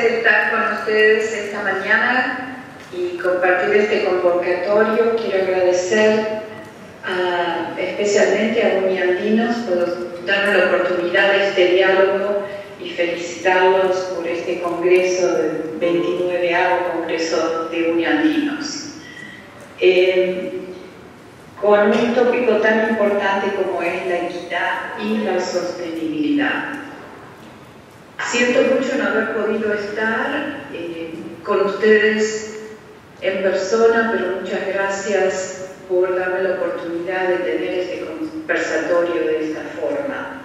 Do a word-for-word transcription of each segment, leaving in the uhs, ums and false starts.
placer estar con ustedes esta mañana y compartir este convocatorio. Quiero agradecer a, especialmente a Uniandinos por darnos la oportunidad de este diálogo y felicitarlos por este congreso, el veintinueveavo Congreso de Uniandinos. Eh, con un tópico tan importante como es la equidad y la sostenibilidad. Siento mucho no haber podido estar eh, con ustedes en persona, pero muchas gracias por darme la oportunidad de tener este conversatorio de esta forma.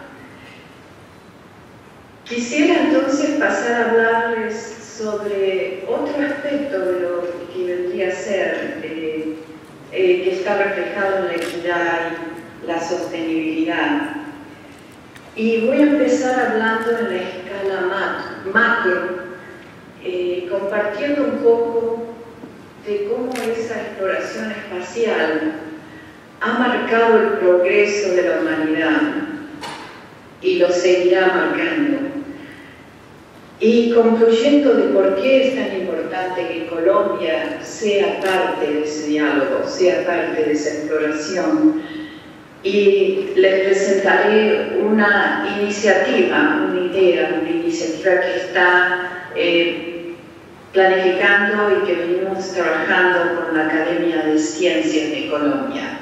Quisiera entonces pasar a hablarles sobre otro aspecto de lo que vendría a ser, eh, eh, que está reflejado en la equidad y la sostenibilidad. Y voy a empezar hablando en la escala macro, eh, compartiendo un poco de cómo esa exploración espacial ha marcado el progreso de la humanidad y lo seguirá marcando. Y concluyendo de por qué es tan importante que Colombia sea parte de ese diálogo, sea parte de esa exploración. Y les presentaré una iniciativa, una idea, una iniciativa que está eh, planificando y que venimos trabajando con la Academia de Ciencias de Colombia.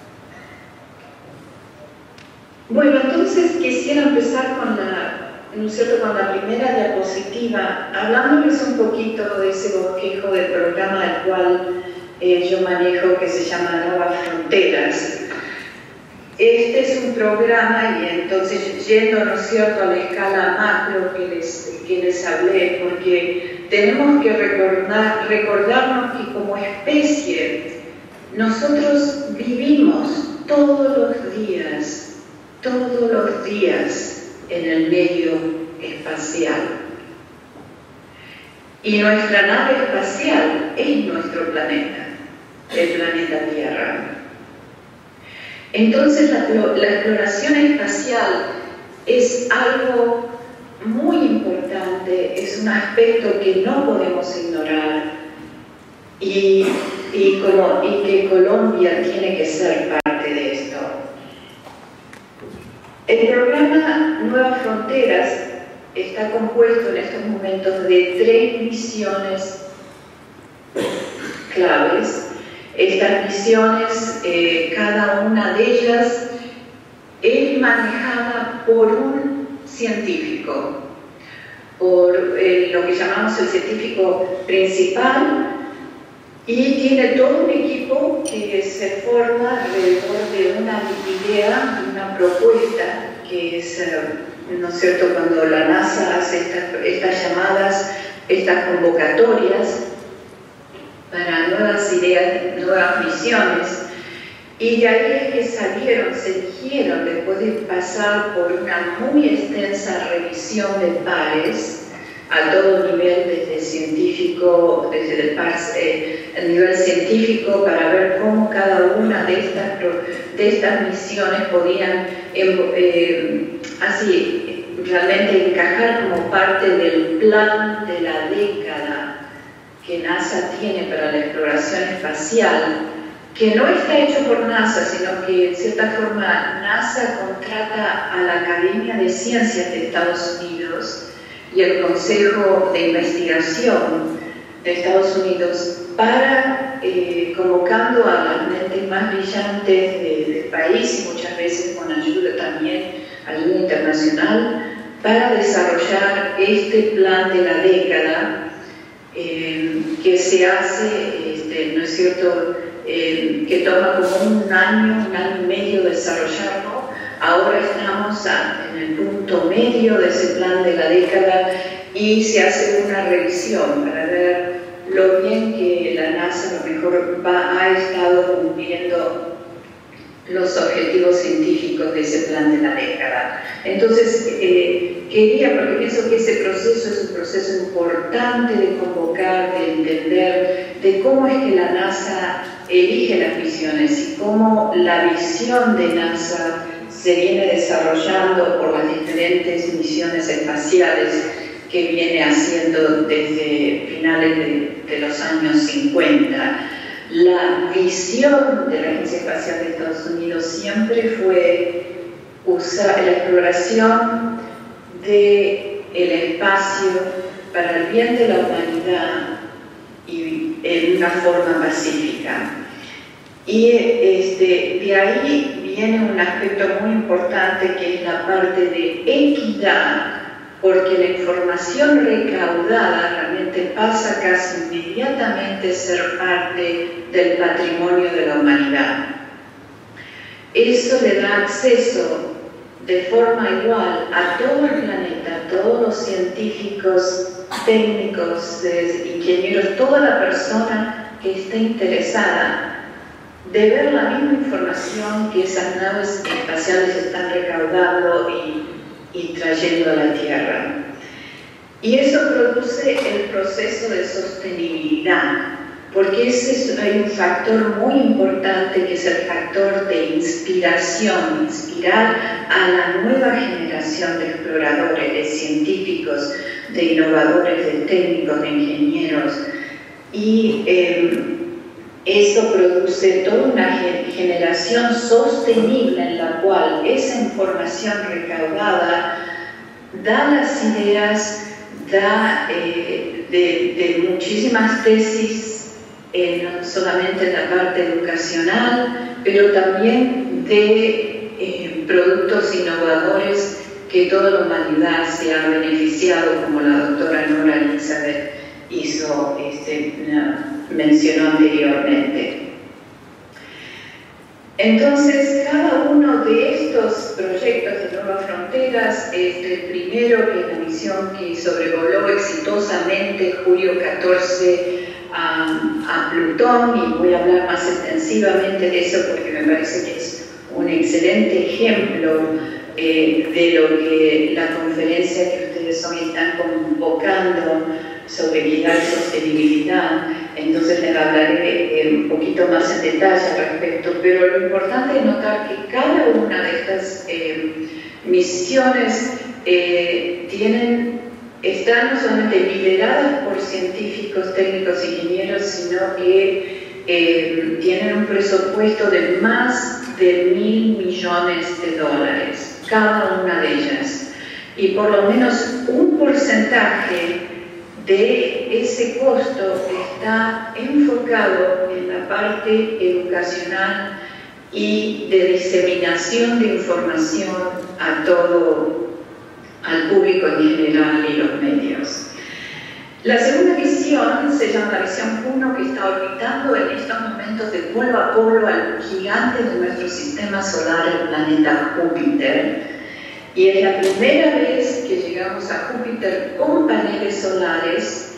Bueno, entonces quisiera empezar con la, ¿no es cierto?, con la primera diapositiva, hablándoles un poquito de ese bosquejo del programa al cual eh, yo manejo, que se llama Nuevas Fronteras. Este es un programa, y entonces yendo, ¿no es cierto?, a la escala macro que les, que les hablé, porque tenemos que recordar, recordarnos que como especie nosotros vivimos todos los días, todos los días en el medio espacial. Y nuestra nave espacial es nuestro planeta, el planeta Tierra. Entonces la, la exploración espacial es algo muy importante, es un aspecto que no podemos ignorar y, y, como, y que Colombia tiene que ser parte de esto. El programa Nuevas Fronteras está compuesto en estos momentos de tres misiones claves. Estas misiones, eh, cada una de ellas es manejada por un científico, por eh, lo que llamamos el científico principal, y tiene todo un equipo que se forma alrededor de una idea, una propuesta, que es, eh, ¿no es cierto?, cuando la NASA hace estas, estas llamadas, estas convocatorias para nuevas ideas, nuevas misiones, y de ahí es que salieron, se eligieron, después de pasar por una muy extensa revisión de pares, a todo nivel, desde científico, desde el, par, eh, el nivel científico, para ver cómo cada una de estas, de estas misiones podían eh, eh, así realmente encajar como parte del plan de la década que NASA tiene para la exploración espacial, que no está hecho por NASA, sino que en cierta forma NASA contrata a la Academia de Ciencias de Estados Unidos y el Consejo de Investigación de Estados Unidos para, eh, convocando a las mentes más brillantes de, del país, y muchas veces con ayuda también, ayuda internacional, para desarrollar este plan de la década, Eh, que se hace, este, ¿no es cierto?, eh, que toma como un año, un año y medio desarrollarlo. Ahora estamos a, en el punto medio de ese plan de la década y se hace una revisión para ver lo bien que la NASA a lo mejor va, ha estado cumpliendo los objetivos científicos de ese plan de la década. Entonces, eh, quería, porque pienso que ese proceso es un proceso importante de convocar, de entender, de cómo es que la NASA elige las misiones y cómo la visión de NASA se viene desarrollando por las diferentes misiones espaciales que viene haciendo desde finales de, de los años cincuenta. La visión de la Agencia Espacial de Estados Unidos siempre fue usar la exploración del espacio para el bien de la humanidad y en una forma pacífica. Y este, de ahí viene un aspecto muy importante que es la parte de equidad, porque la información recaudada realmente pasa casi inmediatamente a ser parte del patrimonio de la humanidad. Eso le da acceso de forma igual a todo el planeta, a todos los científicos, técnicos, ingenieros, toda la persona que esté interesada de ver la misma información que esas naves espaciales están recaudando y, y trayendo a la Tierra. Y eso produce el proceso de sostenibilidad, porque ese es, hay un factor muy importante que es el factor de inspiración, inspirar a la nueva generación de exploradores, de científicos, de innovadores, de técnicos, de ingenieros. Y eh, eso produce toda una generación sostenible en la cual esa información recaudada da las ideas, da eh, de, de muchísimas tesis, eh, no solamente en la parte educacional, pero también de eh, productos innovadores que toda la humanidad se ha beneficiado, como la doctora Nora Elizabeth hizo, este, mencionó anteriormente. Entonces, cada uno de estos proyectos de Nuevas Fronteras, este, el primero, que es la misión que sobrevoló exitosamente julio catorce a, a Plutón, y voy a hablar más extensivamente de eso porque me parece que es un excelente ejemplo eh, de lo que la conferencia que ustedes hoy están convocando sobre equidad y sostenibilidad. Entonces les hablaré eh, un poquito más en detalle al respecto, pero lo importante es notar que cada una de estas eh, misiones eh, tienen, están no solamente lideradas por científicos, técnicos, ingenieros, sino que eh, tienen un presupuesto de más de mil millones de dólares, cada una de ellas, y por lo menos un porcentaje de ese costo está enfocado en la parte educacional y de diseminación de información a todo, al público en general y los medios. La segunda visión se llama la visión Juno, que está orbitando en estos momentos de polo a polo al gigante de nuestro sistema solar, el planeta Júpiter. Y es la primera vez que llegamos a Júpiter con paneles solares,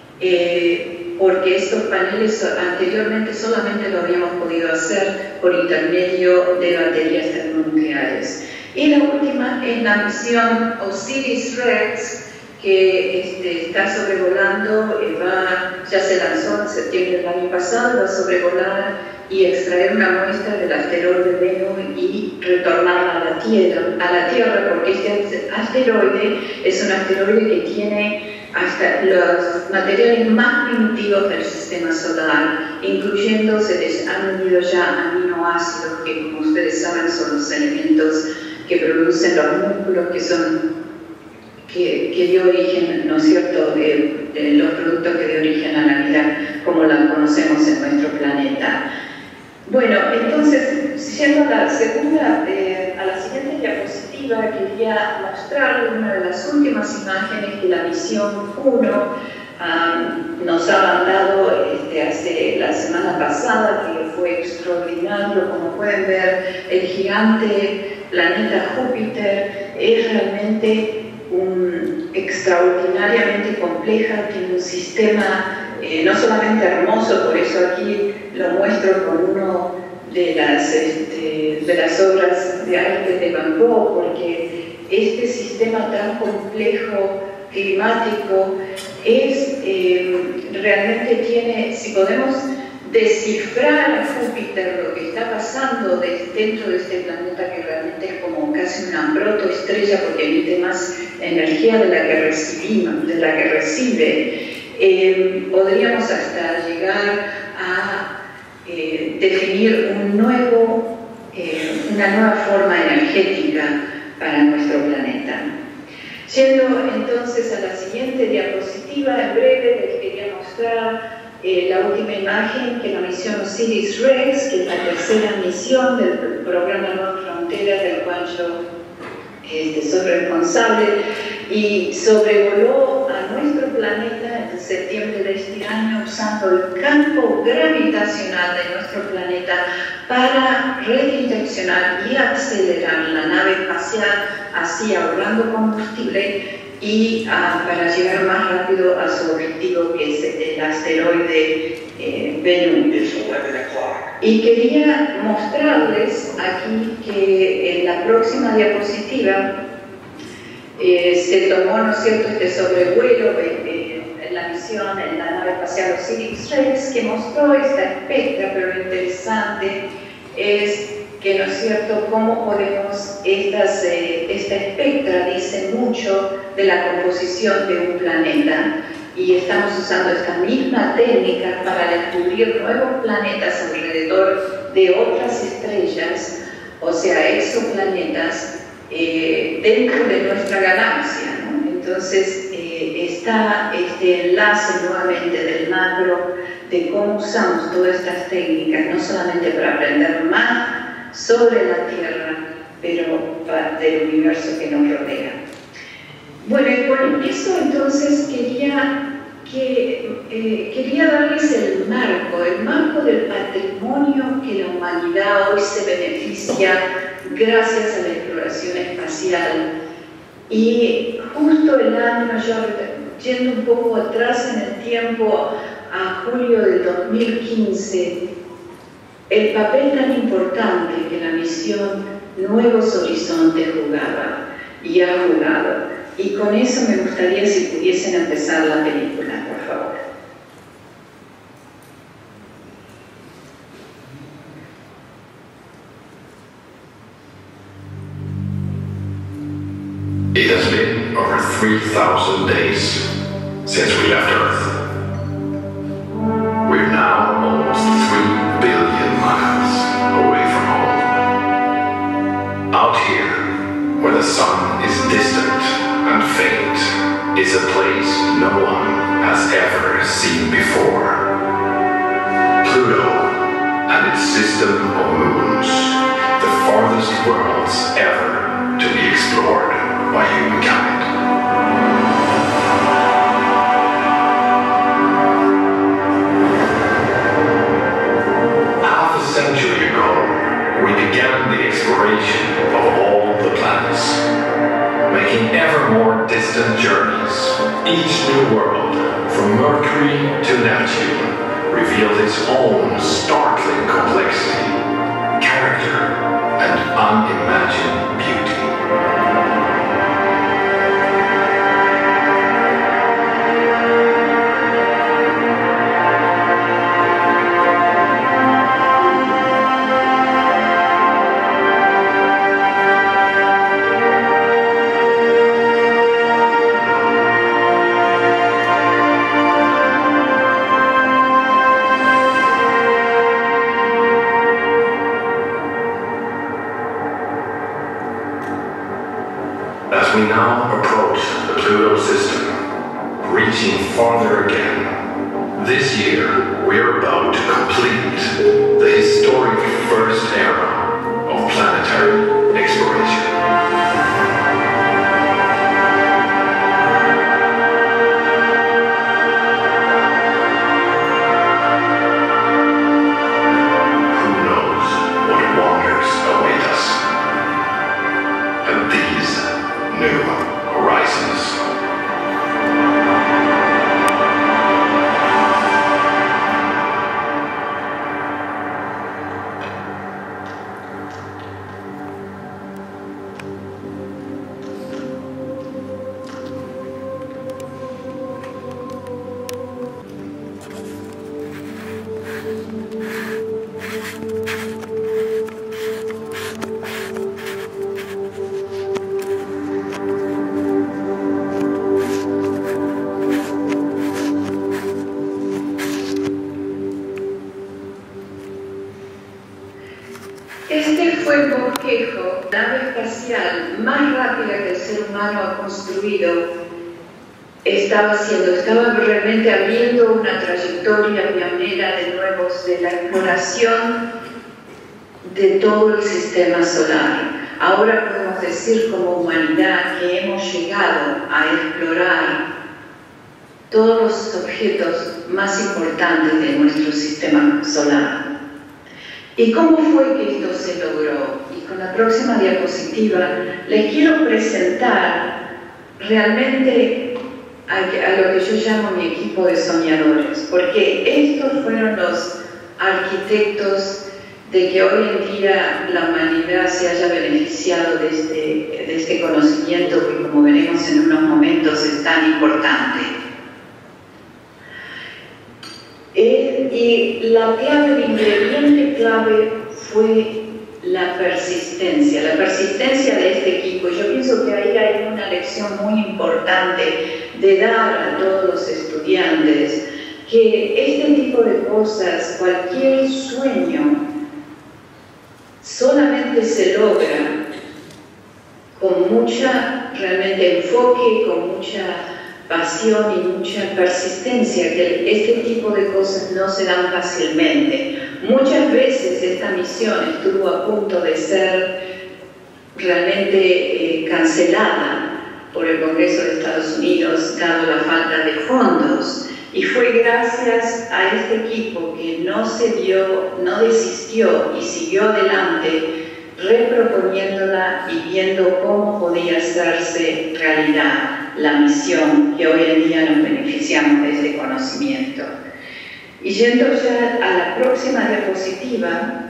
eh, porque estos paneles anteriormente solamente lo habíamos podido hacer por intermedio de baterías termonucleares. Y la última es la misión Osiris-Rex, que este, está sobrevolando, eh, va, ya se lanzó en septiembre del año pasado, va a sobrevolar y extraer una muestra del asteroide Bennu y retornarla a la Tierra, a la Tierra, porque este asteroide es un asteroide que tiene hasta los materiales más primitivos del sistema solar, incluyendo, se les han unido ya aminoácidos, que como ustedes saben son los elementos que producen los músculos, que son que, que dio origen, ¿no es cierto?, de, de los productos que dio origen a la vida como la conocemos en nuestro planeta. Bueno, entonces, yendo a la segunda, eh, a la siguiente diapositiva, quería mostrarles una de las últimas imágenes que la misión Juno um, nos ha mandado este, hace la semana pasada, que fue extraordinario. Como pueden ver, el gigante planeta Júpiter es realmente un, extraordinariamente compleja, tiene un sistema eh, no solamente hermoso, por eso aquí lo muestro con uno de las, este, de las obras de arte de Van Gogh, porque este sistema tan complejo, climático, es, eh, realmente tiene, si podemos descifrar a Júpiter, lo que está pasando de, dentro de este planeta, que realmente planeta es como casi una protoestrella porque emite más energía de la que recibimos, de la que recibe. Eh, podríamos hasta llegar a eh, definir un nuevo, eh, una nueva forma energética para nuestro planeta. Yendo entonces a la siguiente diapositiva, en breve les quería mostrar eh, la última imagen, que es la misión Osiris-Rex, que es la tercera misión del programa Nuevas Fronteras, del cual yo este, soy responsable, y sobrevoló a nuestro planeta en septiembre de este año usando el campo gravitacional de nuestro planeta para redireccionar y acelerar la nave espacial, así ahorrando combustible y uh, para llegar más rápido a su objetivo, que es el asteroide eh, Bennu. Y quería mostrarles aquí que en la próxima diapositiva eh, se tomó, ¿no es cierto?, este sobrevuelo eh, en la misión en la nave espacial Osiris-Rex, que mostró esta espectra, pero lo interesante es que, ¿no es cierto?, cómo podemos, estas, eh, esta espectra dice mucho de la composición de un planeta, y estamos usando esta misma técnica para descubrir nuevos planetas alrededor de otras estrellas, o sea, exoplanetas, eh, dentro de nuestra galaxia, ¿no? Entonces, eh, está este enlace nuevamente del macro, de cómo usamos todas estas técnicas, no solamente para aprender más sobre la Tierra, pero para, del universo que nos rodea. Bueno, y con eso entonces quería, que, eh, quería darles el marco, el marco del patrimonio que la humanidad hoy se beneficia gracias a la exploración espacial. Y justo el año, yo yendo un poco atrás en el tiempo, a julio del dos mil quince, el papel tan importante que la misión Nuevos Horizontes jugaba y ha jugado. Y con eso me gustaría si pudiesen empezar la película, por favor. It has been over three thousand days since we left Earth. We're now almost three billion miles away from home. Out here, where the sun is distant and faint, is a place no one has ever seen before. Pluto and its system of moons, the farthest worlds ever to be explored by humankind. Half a century ago, we began the exploration of all the planets, making ever more distant journeys. Each new world, from Mercury to Neptune, revealed its own startling complexity, character, and unimagined beauty. As we now approach the Pluto system, reaching farther again, this year we are about to complete the historic first era of planetary exploration. espacial más rápida que el ser humano ha construido estaba haciendo, estaba realmente abriendo una trayectoria pionera de nuevos, de la exploración de todo el sistema solar. Ahora podemos decir como humanidad que hemos llegado a explorar todos los objetos más importantes de nuestro sistema solar. ¿Y cómo fue que esto se logró? Y con la próxima diapositiva les quiero presentar realmente a, a lo que yo llamo mi equipo de soñadores, porque estos fueron los arquitectos de que hoy en día la humanidad se haya beneficiado de este, de este conocimiento que, como veremos en unos momentos, es tan importante. Eh, y la clave, el ingrediente clave fue la persistencia, la persistencia de este equipo. Yo pienso que ahí hay una lección muy importante de dar a todos los estudiantes que este tipo de cosas, cualquier sueño, solamente se logra con mucha realmente enfoque, con mucha pasión y mucha persistencia, que este tipo de cosas no se dan fácilmente. Muchas veces esta misión estuvo a punto de ser realmente eh, cancelada por el Congreso de Estados Unidos, dado la falta de fondos. Y fue gracias a este equipo que no se dio, no desistió y siguió adelante, reproponiéndola y viendo cómo podía hacerse realidad la misión que hoy en día nos beneficiamos de este conocimiento. Y yendo ya a la próxima diapositiva,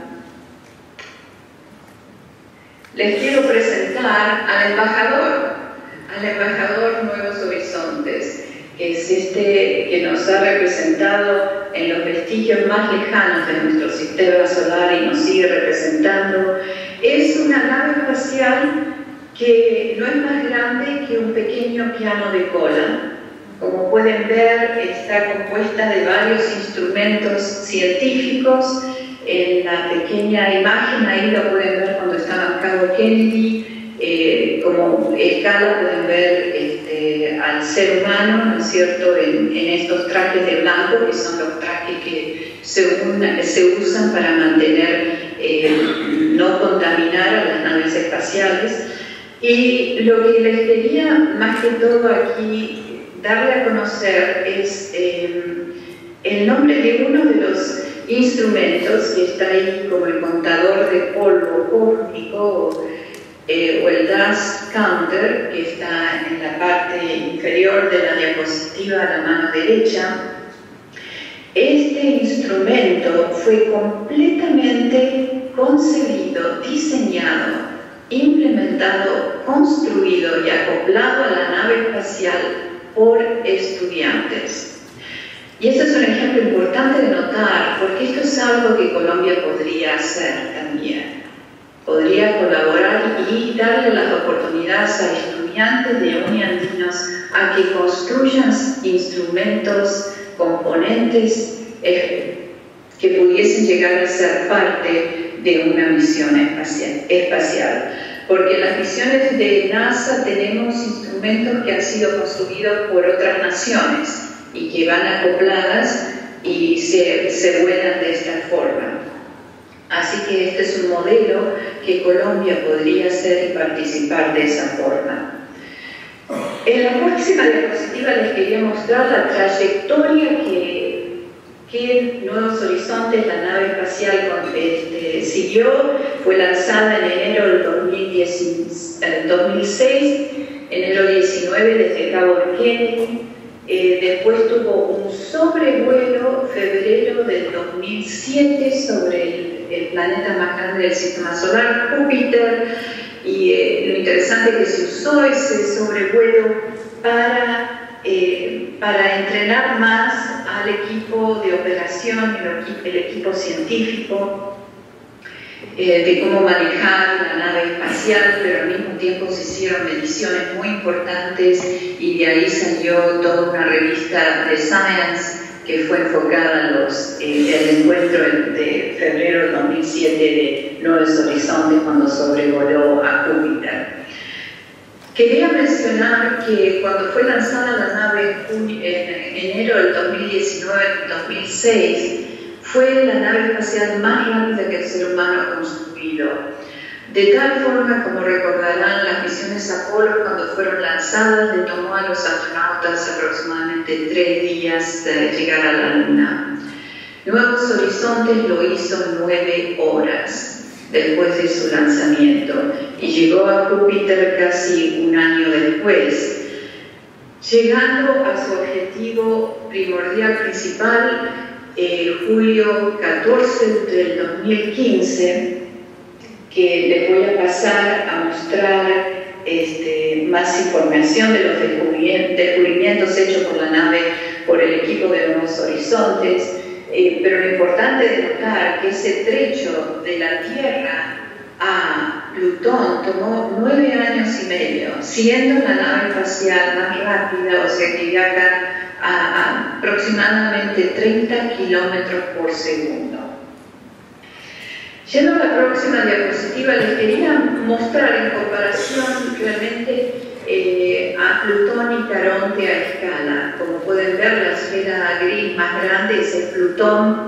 les quiero presentar al embajador, al embajador Nuevos Horizontes, que es este que nos ha representado en los vestigios más lejanos de nuestro sistema solar y nos sigue representando. Es una nave espacial que no es más grande que un pequeño piano de cola. Como pueden ver, está compuesta de varios instrumentos científicos. En la pequeña imagen, ahí lo pueden ver cuando está marcado Kennedy. Eh, como escala pueden ver este, al ser humano, ¿no es cierto?, en, en estos trajes de blanco, que son los trajes que se, una, se usan para mantener, eh, no contaminar a las naves espaciales. Y lo que les quería más que todo aquí darle a conocer es eh, el nombre de uno de los instrumentos que está ahí como el contador de polvo cósmico, eh, o el dust counter, que está en la parte inferior de la diapositiva a la mano derecha. Este instrumento fue completamente concebido, diseñado, implementado, construido y acoplado a la nave espacial por estudiantes. Y este es un ejemplo importante de notar, porque esto es algo que Colombia podría hacer también. Podría colaborar y darle las oportunidades a estudiantes de uniandinos a que construyan instrumentos, componentes eh, que pudiesen llegar a ser parte de una misión espacial, espacial. Porque en las misiones de NASA tenemos instrumentos que han sido construidos por otras naciones y que van acopladas y se, se vuelan de esta forma. Así que este es un modelo que Colombia podría hacer y participar de esa forma. En la próxima diapositiva les quería mostrar la trayectoria que, que Nuevos Horizontes, la nave espacial, este, siguió. Fue lanzada en enero del dos mil seis, enero diecinueve desde Cabo Kennedy. Eh, después tuvo un sobrevuelo febrero del dos mil siete sobre el, el planeta más grande del sistema solar, Júpiter, y eh, lo interesante es que se usó ese sobrevuelo para, eh, para entrenar más al equipo de operación, el, el equipo científico, Eh, de cómo manejar la nave espacial, pero al mismo tiempo se hicieron mediciones muy importantes y de ahí salió toda una revista de Science que fue enfocada en los, eh, el encuentro de febrero de dos mil siete de Nuevos Horizontes cuando sobrevoló a Júpiter. Quería mencionar que cuando fue lanzada la nave en enero del dos mil diecinueve dos mil seis, fue la nave espacial más rápida que el ser humano ha construido. De tal forma, como recordarán, las misiones Apolo, cuando fueron lanzadas, le tomó a los astronautas aproximadamente tres días de llegar a la Luna. Nuevos Horizontes lo hizo en nueve horas después de su lanzamiento y llegó a Júpiter casi un año después, llegando a su objetivo primordial principal eh, julio catorce del dos mil quince, que les voy a pasar a mostrar este, más información de los descubrimientos hechos por la nave, por el equipo de Nuevos Horizontes. Eh, pero lo importante de notar que ese trecho de la Tierra a Plutón tomó nueve años y medio, siendo la nave espacial más rápida, o sea que viaja a, a aproximadamente treinta kilómetros por segundo. Yendo a la próxima diapositiva, les quería mostrar en comparación realmente eh, a Plutón y Caronte a escala. Como pueden ver, la esfera gris más grande es el Plutón,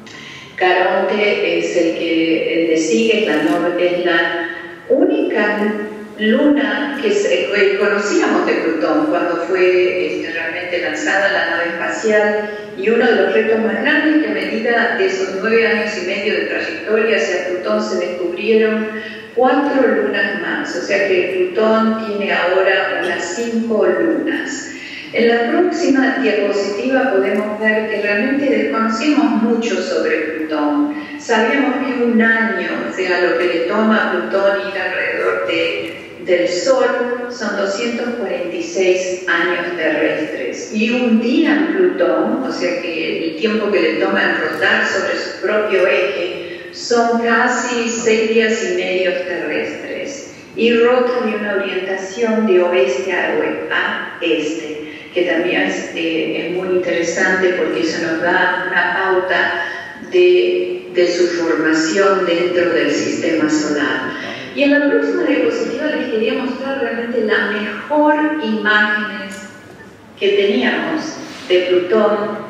Caronte es el que le sigue, es la, es la única luna que, se, que conocíamos de Plutón cuando fue este, realmente lanzada la nave espacial, y uno de los retos más grandes que a medida de esos nueve años y medio de trayectoria hacia Plutón se descubrieron cuatro lunas más, o sea que Plutón tiene ahora unas cinco lunas. En la próxima diapositiva podemos ver que realmente desconocemos mucho sobre Plutón. Sabíamos que un año, o sea, lo que le toma a Plutón ir alrededor de, del Sol, son doscientos cuarenta y seis años terrestres. Y un día en Plutón, o sea que el tiempo que le toma en rotar sobre su propio eje, son casi seis días y medio terrestres. Y rota de una orientación de oeste a este, que también es, eh, es muy interesante porque eso nos da una pauta de, de su formación dentro del sistema solar. Y en la próxima diapositiva les quería mostrar realmente las mejores imágenes que teníamos de Plutón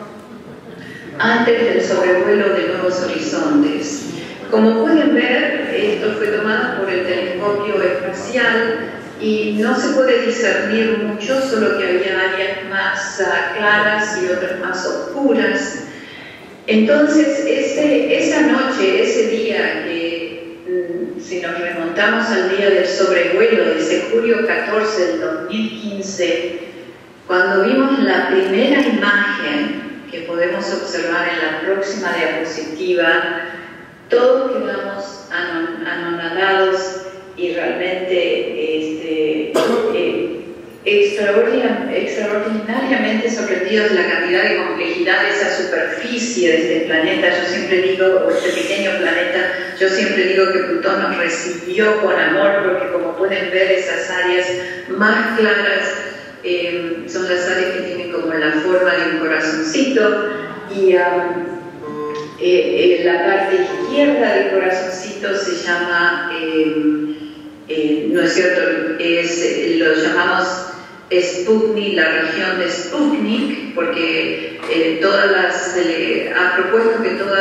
antes del sobrevuelo de Nuevos Horizontes. Como pueden ver, esto fue tomado por el telescopio espacial y no se puede discernir mucho, solo que había áreas más uh, claras y otras más oscuras. Entonces, ese, esa noche, ese día, que mm, si nos remontamos al día del sobrevuelo de ese julio catorce del dos mil quince, cuando vimos la primera imagen que podemos observar en la próxima diapositiva, todos quedamos anon anonadados y realmente este, eh, extraordinariamente, extraordinariamente sorprendidos de la cantidad de complejidad de esa superficie de este planeta. Yo siempre digo, o este pequeño planeta, yo siempre digo que Plutón nos recibió con amor, porque como pueden ver, esas áreas más claras eh, son las áreas que tienen como la forma de un corazoncito, y um, eh, eh, la parte izquierda del corazoncito se llama, eh, eh, no es cierto, es, lo llamamos Sputnik, la región de Sputnik, porque eh, todas las, eh, ha propuesto que todos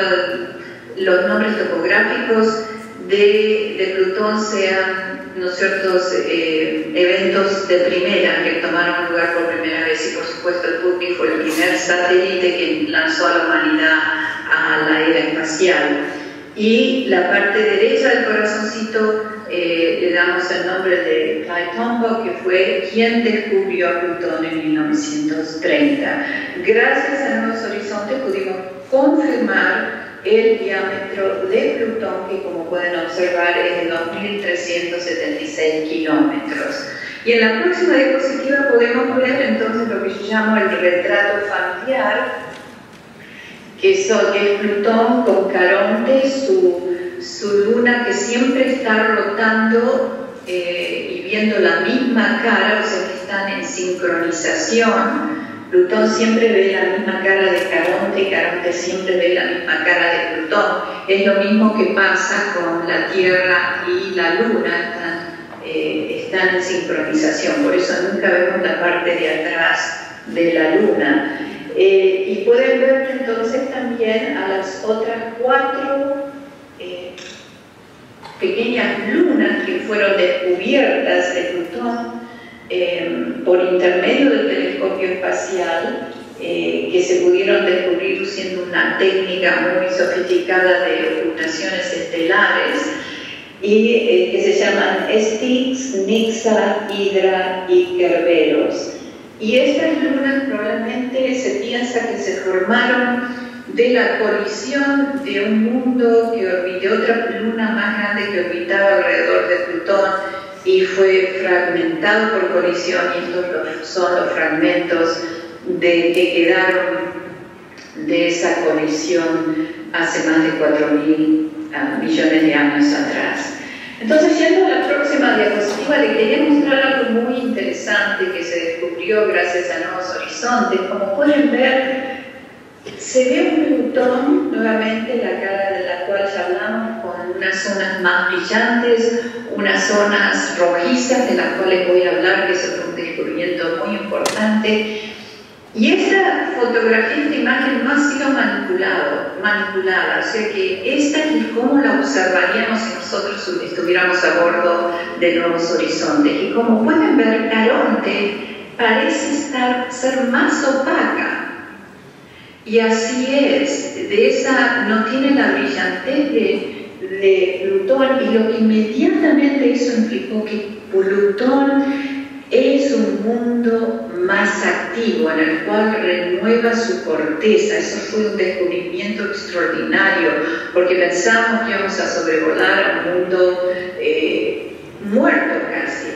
los nombres topográficos de, de Plutón sean, ¿no es cierto?, eh, eventos de primera que tomaron lugar por primera vez, y por supuesto Sputnik fue el primer satélite que lanzó a la humanidad a la era espacial. Y la parte derecha del corazoncito eh, le damos el nombre de Clyde Tombaugh, que fue quien descubrió a Plutón en mil novecientos treinta. Gracias a Nuevos Horizontes pudimos confirmar el diámetro de Plutón, que como pueden observar es de dos mil trescientos setenta y seis kilómetros. Y en la próxima diapositiva podemos ver entonces lo que yo llamo el retrato familiar, que, son, que es Plutón con Caronte, su, su luna que siempre está rotando eh, y viendo la misma cara, o sea que están en sincronización. Plutón siempre ve la misma cara de Caronte Caronte, y Caronte siempre ve la misma cara de Plutón. Es lo mismo que pasa con la Tierra y la Luna, están, eh, están en sincronización, por eso nunca vemos la parte de atrás de la Luna. Eh, y pueden ver entonces también a las otras cuatro eh, pequeñas lunas que fueron descubiertas de Plutón eh, por intermedio del telescopio espacial, eh, que se pudieron descubrir usando una técnica muy sofisticada de ocultaciones estelares, y eh, que se llaman Styx, Nixa, Hydra y Kerberos. Y estas lunas probablemente se piensa que se formaron de la colisión de un mundo que orbitó, otra luna más grande que orbitaba alrededor de Plutón y fue fragmentado por colisión, y estos son los fragmentos de, que quedaron de esa colisión hace más de cuatro mil uh, millones de años atrás. Entonces, yendo a la próxima diapositiva, le quería mostrar algo muy interesante que se descubrió gracias a Nuevos Horizontes. Como pueden ver, se ve un Plutón, nuevamente la cara de la cual ya hablamos, con unas zonas más brillantes, unas zonas rojizas de las cuales voy a hablar, que es un descubrimiento muy importante. Y esta fotografía, esta imagen no ha sido manipulado, manipulada, o sea que esta es como la observaríamos si nosotros estuviéramos a bordo de Nuevos Horizontes. Y como pueden ver, Caronte parece estar, ser más opaca. Y así es, de esa, no tiene la brillantez de, de Plutón, y lo que inmediatamente eso implicó que Plutón es un mundo más activo, en el cual renueva su corteza. Eso fue un descubrimiento extraordinario, porque pensamos que íbamos a sobrevolar a un mundo eh, muerto casi.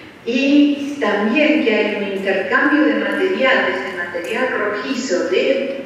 Y también que hay un intercambio de material, desde material rojizo de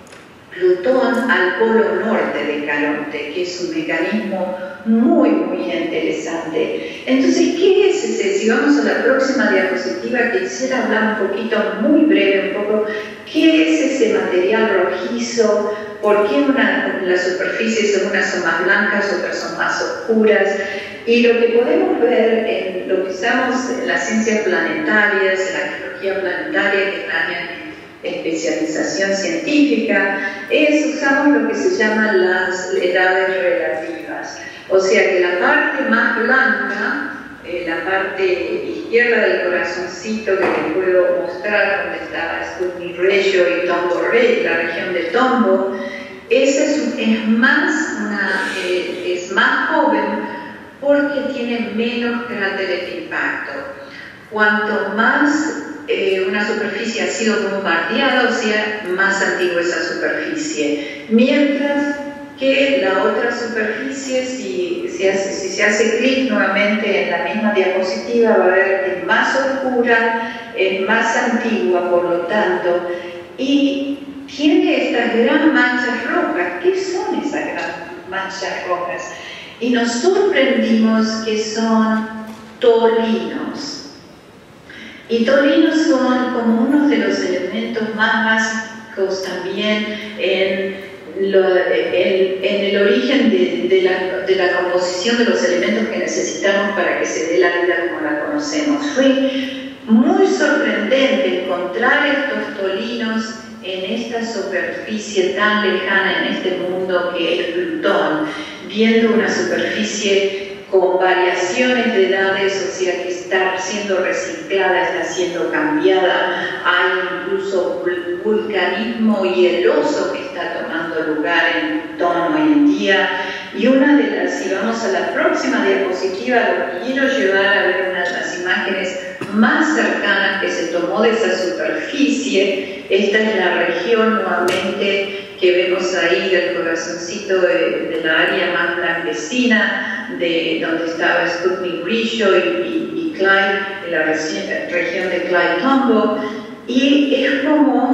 Plutón al polo norte de Caronte, que es un mecanismo muy, muy interesante. Entonces, ¿qué es ese? Si vamos a la próxima diapositiva, quisiera hablar un poquito, muy breve, un poco, ¿qué es ese material rojizo? ¿Por qué una, las superficies, unas son más blancas, otras son más oscuras? Y lo que podemos ver en lo que usamos en las ciencias planetarias, en la geología planetaria, que también especialización científica, es usamos lo que se llaman las edades relativas. O sea que la parte más blanca, eh, la parte izquierda del corazoncito que les puedo mostrar, donde estaba Sputnik Regio y Tombo Regio, la región de Tombo, esa es, es, más una, eh, es más joven porque tiene menos cráteres de impacto. Cuanto más Eh, una superficie ha sido bombardeada, o sea, más antigua esa superficie. Mientras que la otra superficie, si, si, hace, si se hace clic nuevamente en la misma diapositiva, va a ver que es más oscura, es más antigua, por lo tanto, y tiene estas gran manchas rojas. ¿Qué son esas gran manchas rojas? Y nos sorprendimos que son tolinos. Y tolinos son como uno de los elementos más básicos también en, lo, en, en el origen de, de, la, de la composición de los elementos que necesitamos para que se dé la vida como la conocemos. Fue muy sorprendente encontrar estos tolinos en esta superficie tan lejana en este mundo que es Plutón, viendo una superficie con variaciones de edades, o sea que está siendo reciclada, está siendo cambiada, hay incluso vulcanismo hieloso que está tomando lugar en Plutón hoy en día. Y una de las, si vamos a la próxima diapositiva, lo quiero llevar a ver una de las imágenes más cercanas que se tomó de esa superficie. Esta es la región nuevamente que vemos ahí del corazoncito de, de la área más blanquecina, de donde estaba Sputnik Regio y, y, y Clyde, de la región de Clyde-Tombaugh, y es como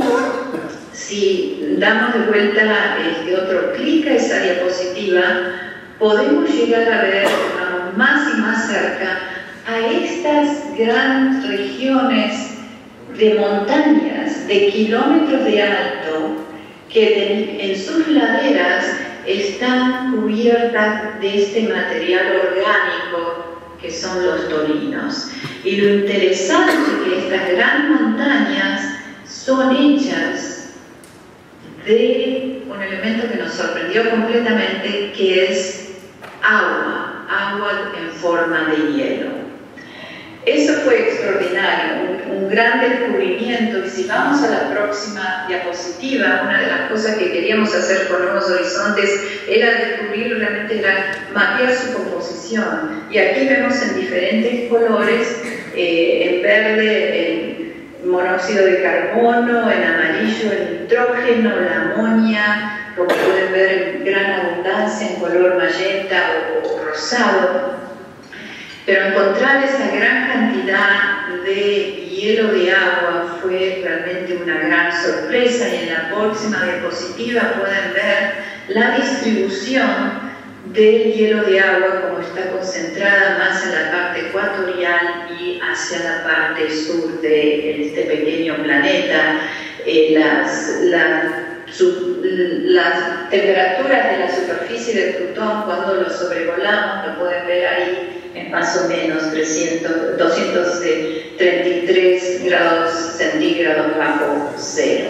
si damos de vuelta este otro clic a esa diapositiva, podemos llegar a ver vamos, más y más cerca a estas grandes regiones de montañas de kilómetros de alto, que en sus laderas están cubiertas de este material orgánico que son los tolinos. Y lo interesante es que estas grandes montañas son hechas de un elemento que nos sorprendió completamente, que es agua, agua en forma de hielo. Eso fue extraordinario, un, un gran descubrimiento. Y si vamos a la próxima diapositiva, una de las cosas que queríamos hacer con Nuevos Horizontes era descubrir realmente, era mapear su composición. Y aquí vemos en diferentes colores, eh, en verde el monóxido de carbono, en amarillo el nitrógeno, la amonia, como pueden ver en gran abundancia en color magenta o, o rosado. Pero encontrar esa gran cantidad de hielo de agua fue realmente una gran sorpresa, y en la próxima diapositiva pueden ver la distribución del hielo de agua, como está concentrada más en la parte ecuatorial y hacia la parte sur de este pequeño planeta. Eh, las, la, su, las temperaturas de la superficie de Plutón, cuando lo sobrevolamos, lo pueden ver ahí, en más o menos doscientos treinta y tres grados centígrados bajo cero.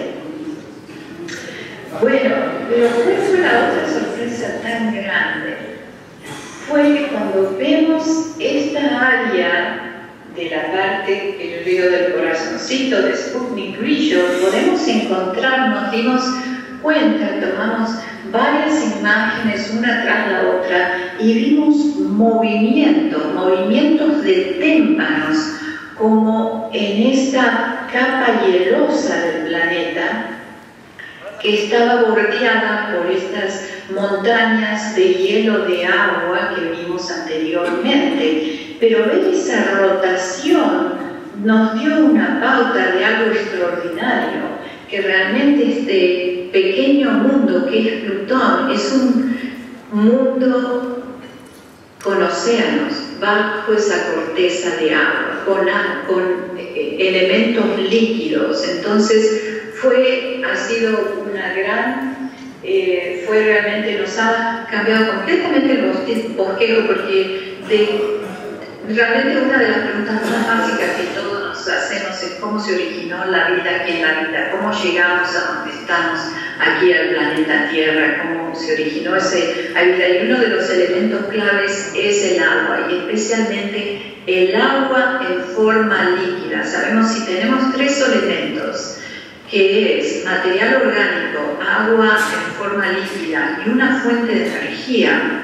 Bueno, pero ¿cuál fue la otra sorpresa tan grande? Fue que cuando vemos esta área de la parte que yo digo del corazoncito de Sputnik Grillo, podemos encontrar, nos dimos cuenta, tomamos varias imágenes una tras la otra y vimos movimientos, movimientos de témpanos, como en esta capa hielosa del planeta que estaba bordeada por estas montañas de hielo de agua que vimos anteriormente. Pero ver esa rotación nos dio una pauta de algo extraordinario, que realmente este pequeño mundo que es Plutón es un mundo con océanos, bajo esa corteza de agua, con, con eh, elementos líquidos. Entonces fue, ha sido una gran, eh, fue realmente, nos ha cambiado completamente el bosquejo, porque de, realmente una de las preguntas más básicas que todos nos hacemos es cómo se originó la vida aquí en la vida, cómo llegamos a donde estamos aquí al planeta Tierra, cómo se originó ese vida. Y uno de los elementos claves es el agua, y especialmente el agua en forma líquida. Sabemos, si tenemos tres elementos, que es material orgánico, agua en forma líquida y una fuente de energía,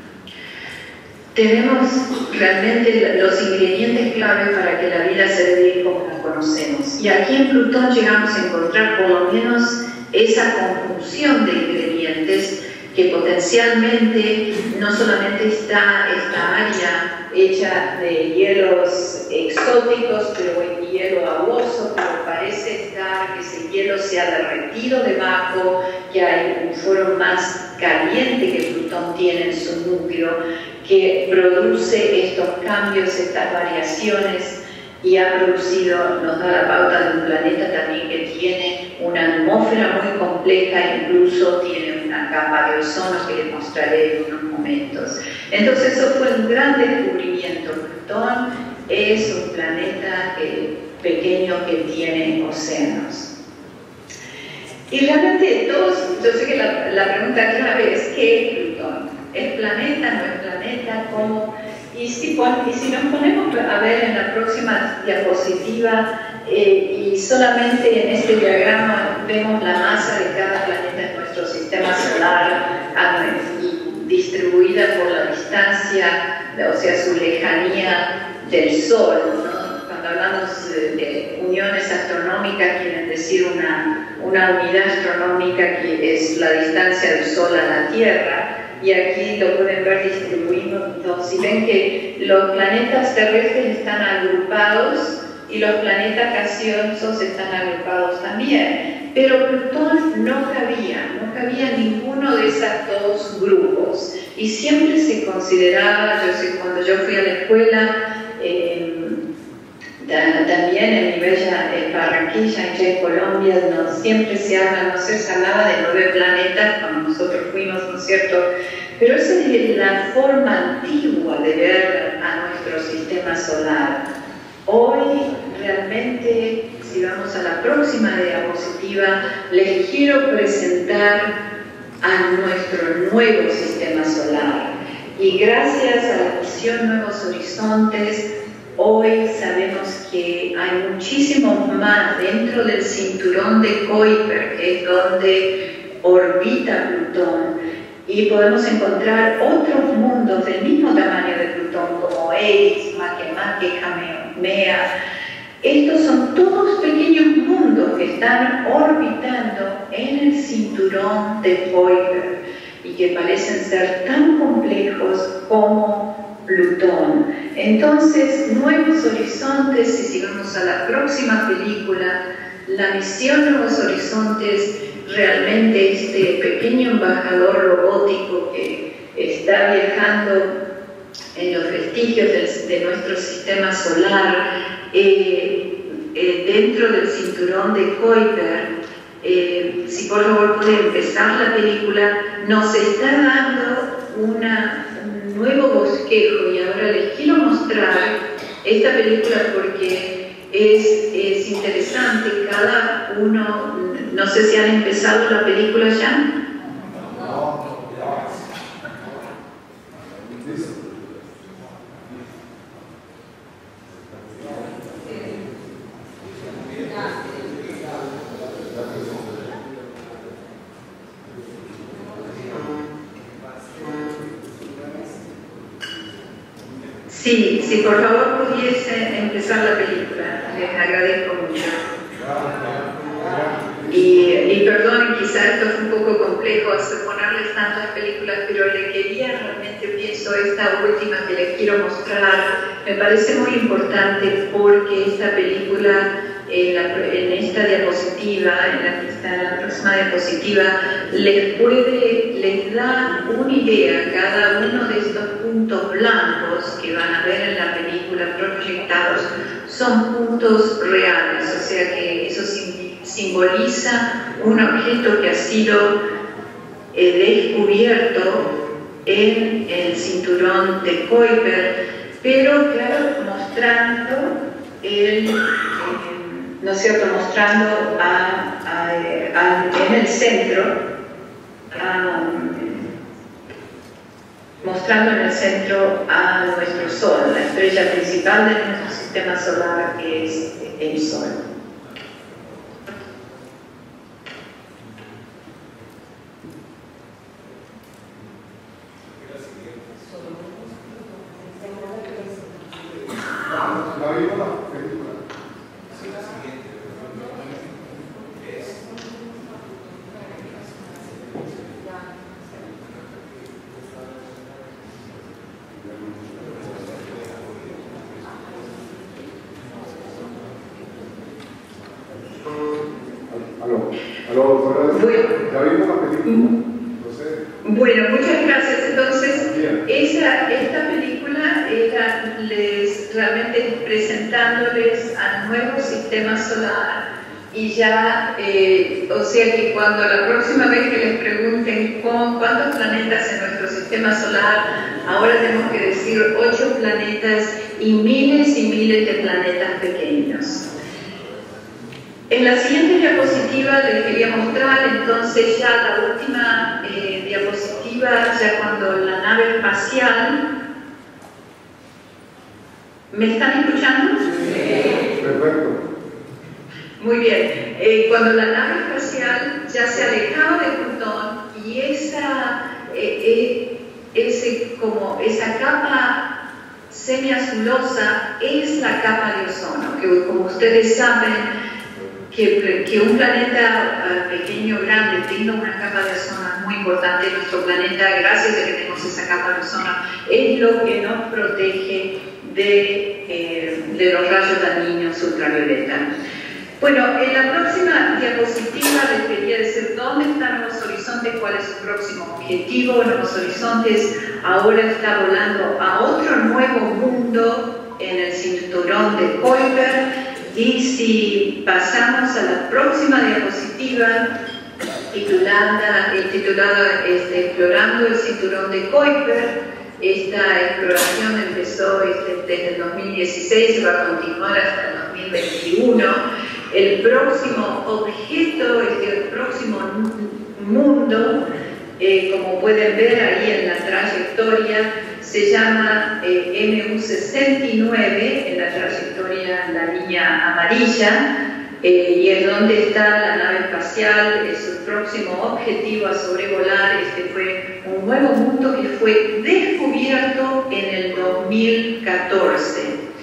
tenemos realmente los ingredientes clave para que la vida se dé como la conocemos. Y aquí en Plutón llegamos a encontrar por lo menos esa conjunción de ingredientes, que potencialmente no solamente está esta área hecha de hielos exóticos, pero en hielo aguoso, pero parece estar que ese hielo se ha derretido debajo, que hay un foro más caliente que Plutón tiene en su núcleo, que produce estos cambios, estas variaciones, y ha producido, nos da la pauta de un planeta también que tiene una atmósfera muy compleja, incluso tiene una capa de ozono que les mostraré en unos momentos. Entonces eso fue un gran descubrimiento. Plutón es un planeta eh, pequeño que tiene océanos. Y realmente todos, yo sé que la, la pregunta clave es ¿qué es Plutón? ¿Es planeta? ¿No es planeta? ¿Cómo? Y si, y si nos ponemos a ver en la próxima diapositiva, eh, y solamente en este diagrama vemos la masa de cada planeta en nuestro sistema solar, y distribuida por la distancia, o sea, su lejanía del Sol, ¿no? Cuando hablamos de, de uniones astronómicas, quieren decir una, una unidad astronómica que es la distancia del Sol a la Tierra. Y aquí lo pueden ver distribuido. Entonces, si ven que los planetas terrestres están agrupados y los planetas gaseosos están agrupados también, pero Plutón no cabía, no cabía ninguno de esos dos grupos, y siempre se consideraba, yo sé, cuando yo fui a la escuela, eh, También en mi bella en Barranquilla, allá en Colombia, no, siempre se habla, no sé, se hablaba de nueve planetas cuando nosotros fuimos, ¿no es cierto? Pero esa es la forma antigua de ver a nuestro sistema solar. Hoy realmente, si vamos a la próxima diapositiva, les quiero presentar a nuestro nuevo sistema solar. Y gracias a la misión Nuevos Horizontes, hoy sabemos que hay muchísimos más dentro del cinturón de Kuiper, que es donde orbita Plutón, y podemos encontrar otros mundos del mismo tamaño de Plutón, como Eris, Makemake, Haumea. Estos son todos pequeños mundos que están orbitando en el cinturón de Kuiper y que parecen ser tan complejos como Plutón. Entonces, Nuevos Horizontes, y si vamos a la próxima película, la misión Nuevos Horizontes, realmente este pequeño embajador robótico que está viajando en los vestigios de, de nuestro sistema solar, eh, eh, dentro del cinturón de Kuiper, eh, si por favor puede empezar la película, nos está dando una, un nuevo bosquejo, y ahora les quiero mostrar esta película porque es, es interesante. Cada uno, no sé si han empezado la película ya. Sí, si por favor pudiese empezar la película, les agradezco mucho. Y, y perdonen, quizá esto es un poco complejo hacer ponerles tantas películas, pero le quería, realmente pienso, esta última que les quiero mostrar, me parece muy importante porque esta película, en, la, en esta diapositiva, en la que está en la próxima diapositiva, les puede, les da una idea. Cada uno de estos puntos blancos que van a ver en la película proyectados son puntos reales, o sea que eso simboliza un objeto que ha sido eh, descubierto en el cinturón de Kuiper, pero claro, mostrando el, eh, ¿no es cierto?, mostrando a, a, a, en el centro, a, mostrando en el centro a nuestro Sol, la estrella principal de nuestro sistema solar, que es el Sol. Bueno, muchas gracias. Entonces, esa, esta película era les, realmente presentándoles al nuevo sistema solar, y ya, eh, o sea que cuando la próxima vez que les pregunten cuántos planetas en nuestro sistema solar, ahora tenemos que decir ocho planetas y miles y miles de planetas pequeños. En la siguiente diapositiva les quería mostrar entonces ya la última eh, diapositiva, ya cuando la nave espacial... ¿Me están escuchando? Sí. Perfecto. Muy bien. Eh, cuando la nave espacial ya se alejaba de Plutón y esa, eh, eh, ese, como esa capa semiazulosa es la capa de ozono, que como ustedes saben, Que, que un planeta uh, pequeño o grande tenga una capa de ozono es muy importante. Nuestro planeta, gracias a que tenemos esa capa de ozono, es lo que nos protege de, eh, de los rayos dañinos ultravioleta. Bueno, en la próxima diapositiva les quería decir dónde están Nuevos Horizontes, cuál es su próximo objetivo. Nuevos Horizontes ahora está volando a otro nuevo mundo en el cinturón de Kuiper. Y si pasamos a la próxima diapositiva, titulada, titulada este, Explorando el cinturón de Kuiper, esta exploración empezó este, desde el dos mil dieciséis y va a continuar hasta el dos mil veintiuno. El próximo objeto, este, el próximo mundo, eh, como pueden ver ahí en la trayectoria, se llama eh, M U sesenta y nueve, en la trayectoria la línea amarilla, eh, y es donde está la nave espacial. Es su próximo objetivo a sobrevolar. Este fue un nuevo mundo que fue descubierto en el dos mil catorce.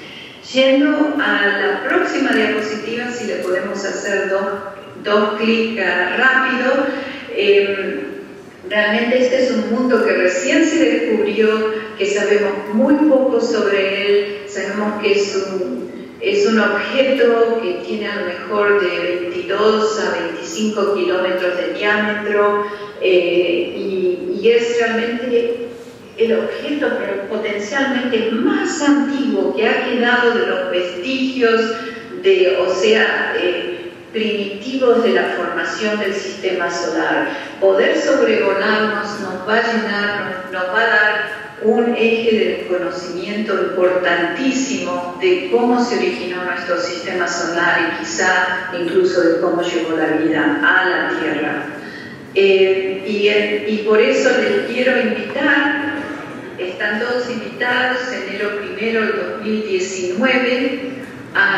Yendo a la próxima diapositiva, si le podemos hacer dos, dos clics rápido. Eh, Realmente este es un mundo que recién se descubrió, que sabemos muy poco sobre él. Sabemos que es un, es un objeto que tiene a lo mejor de veintidós a veinticinco kilómetros de diámetro, eh, y, y es realmente el objeto potencialmente más antiguo que ha quedado de los vestigios de, o sea, eh, primitivos de la formación del sistema solar. Poder sobrevolarnos nos va a llenar, nos, nos va a dar un eje del conocimiento importantísimo de cómo se originó nuestro sistema solar y quizá incluso de cómo llegó la vida a la Tierra. Eh, y, y por eso les quiero invitar, están todos invitados enero primero del dos mil diecinueve, A,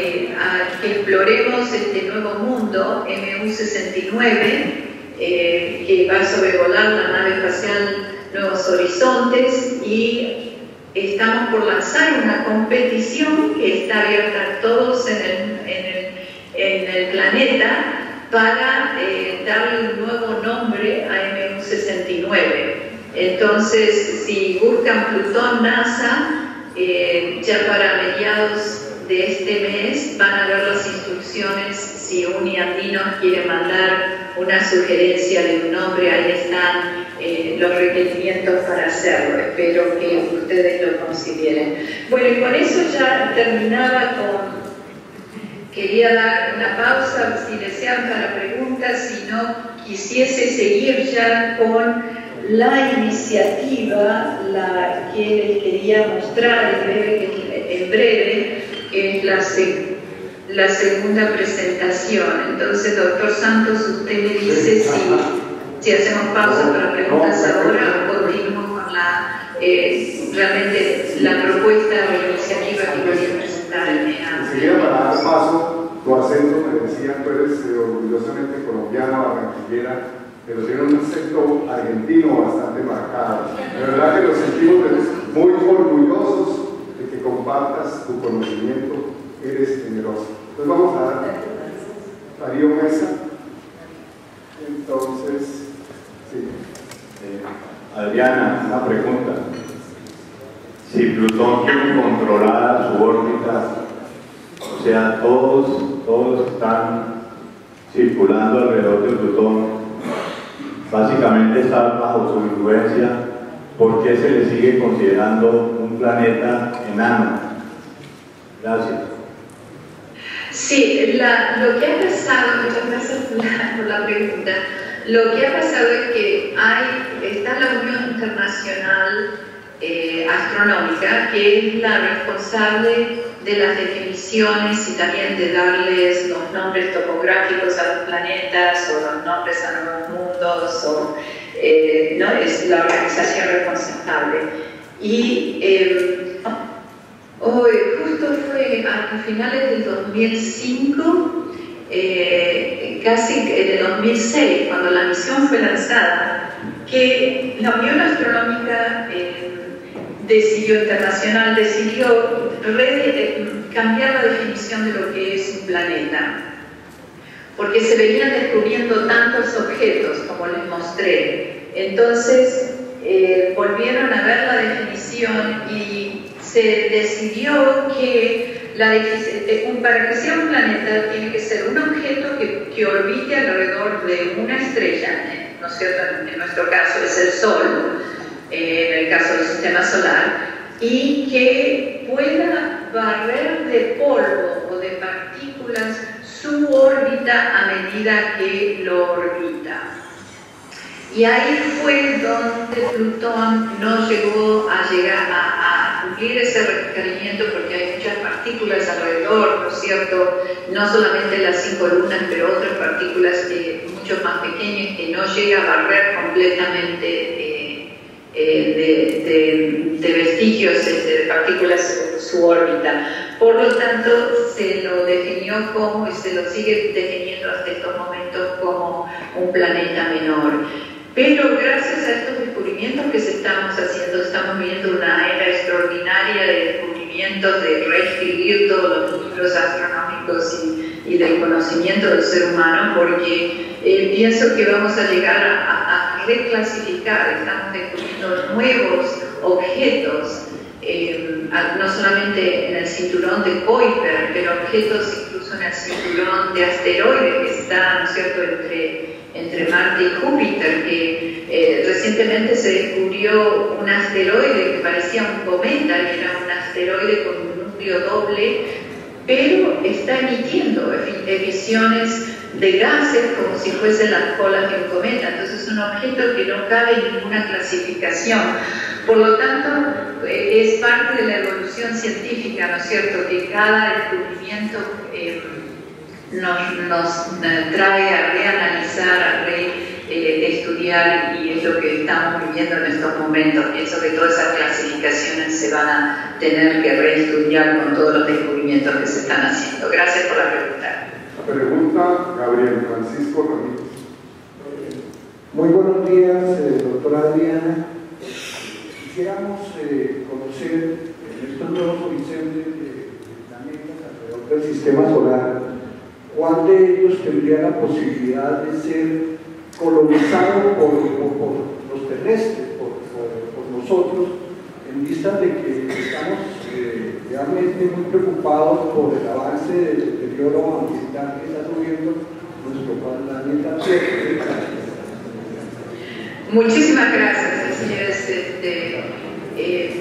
a que exploremos este nuevo mundo, M U sesenta y nueve, eh, que va a sobrevolar la nave espacial Nuevos Horizontes, y estamos por lanzar una competición que está abierta a todos en el, en el, en el planeta para eh, darle un nuevo nombre a M U sesenta y nueve. Entonces, si buscan Plutón NASA, eh, ya para mediados de este mes van a ver las instrucciones. Si un andino quiere mandar una sugerencia de un nombre, ahí están eh, los requerimientos para hacerlo. Espero que ustedes lo consideren. Bueno, y con eso ya terminaba con... Quería dar una pausa si desean para preguntas, si no quisiese seguir ya con la iniciativa, la que les quería mostrar en breve, en breve que es la, seg la segunda presentación. Entonces, doctor Santos, usted me dice si, si hacemos pausa para preguntas ahora o continuamos con la, eh, realmente la propuesta o la iniciativa que quería presentar el día. Enseguida, para dar paso, tu acento, me decían, tú eres eh, orgullosamente colombiana, barranquillera, pero tiene un acento argentino bastante marcado. De verdad que nos sentimos muy orgullosos de que compartas tu conocimiento, eres generoso. Entonces vamos a dar Darío Mesa. Entonces, sí. Eh, Adriana, una pregunta. Si Plutón tiene controlada su órbita, o sea, todos, todos están circulando alrededor de Plutón, básicamente están bajo su influencia, ¿por qué se le sigue considerando un planeta enano? Gracias. Sí, la, lo que ha pasado, muchas gracias por la, por la pregunta, lo que ha pasado es que hay, está la Unión Internacional eh, Astronómica, que es la responsable de las definiciones y también de darles los nombres topográficos a los planetas o los nombres a nuevos mundos, o, eh, ¿no? Es la organización responsable. Y eh, hoy, justo fue a finales del dos mil cinco, eh, casi en el dos mil seis, cuando la misión fue lanzada, que la Unión Astronómica eh, decidió, internacional decidió re, cambiar la definición de lo que es un planeta, porque se venían descubriendo tantos objetos como les mostré. Entonces eh, volvieron a ver la definición y se decidió que la, para que sea un planeta tiene que ser un objeto que, que orbite alrededor de una estrella, ¿no es cierto? En nuestro caso es el Sol, eh, en el caso del sistema solar, y que pueda barrer de polvo o de partículas su órbita a medida que lo orbita. Y ahí fue donde Plutón no llegó a llegar a, a cumplir ese requerimiento, porque hay muchas partículas alrededor, ¿no es cierto? No solamente las cinco lunas, pero otras partículas eh, mucho más pequeñas que no llega a barrer completamente eh, eh, de, de, de vestigios de partículas su órbita. Por lo tanto, se lo definió como, y se lo sigue definiendo hasta estos momentos, como un planeta menor. Pero gracias a estos descubrimientos que se estamos haciendo, estamos viviendo una era extraordinaria de descubrimientos, de reescribir todos los libros astronómicos y, y del conocimiento del ser humano, porque eh, pienso que vamos a llegar a, a, a reclasificar, estamos descubriendo nuevos objetos, eh, no solamente en el cinturón de Kuiper, pero objetos incluso en el cinturón de asteroides que está, ¿no es cierto?, entre entre Marte y Júpiter, que eh, recientemente se descubrió un asteroide que parecía un cometa, y era un asteroide con un núcleo doble, pero está emitiendo emisiones de gases como si fuesen las colas de un cometa. Entonces es un objeto que no cabe en ninguna clasificación. Por lo tanto, eh, es parte de la evolución científica, ¿no es cierto?, que cada descubrimiento eh, Nos, nos trae a reanalizar, a reestudiar, eh, y es lo que estamos viviendo en estos momentos. Pienso que todas esas clasificaciones se van a tener que reestudiar con todos los descubrimientos que se están haciendo. Gracias por la pregunta. Pregunta Gabriel Francisco Ramírez. Muy buenos días, eh, doctora Adriana. Quisiéramos eh, conocer en estos nuevos horizontes de planetas alrededor del sistema solar, ¿cuál de ellos tendría la posibilidad de ser colonizado por, por, por los terrestres, por, por, por nosotros, en vista de que estamos eh, realmente muy preocupados por el avance del deterioro ambiental que está sufriendo nuestro planeta Tierra? Muchísimas gracias, así es. Este, eh,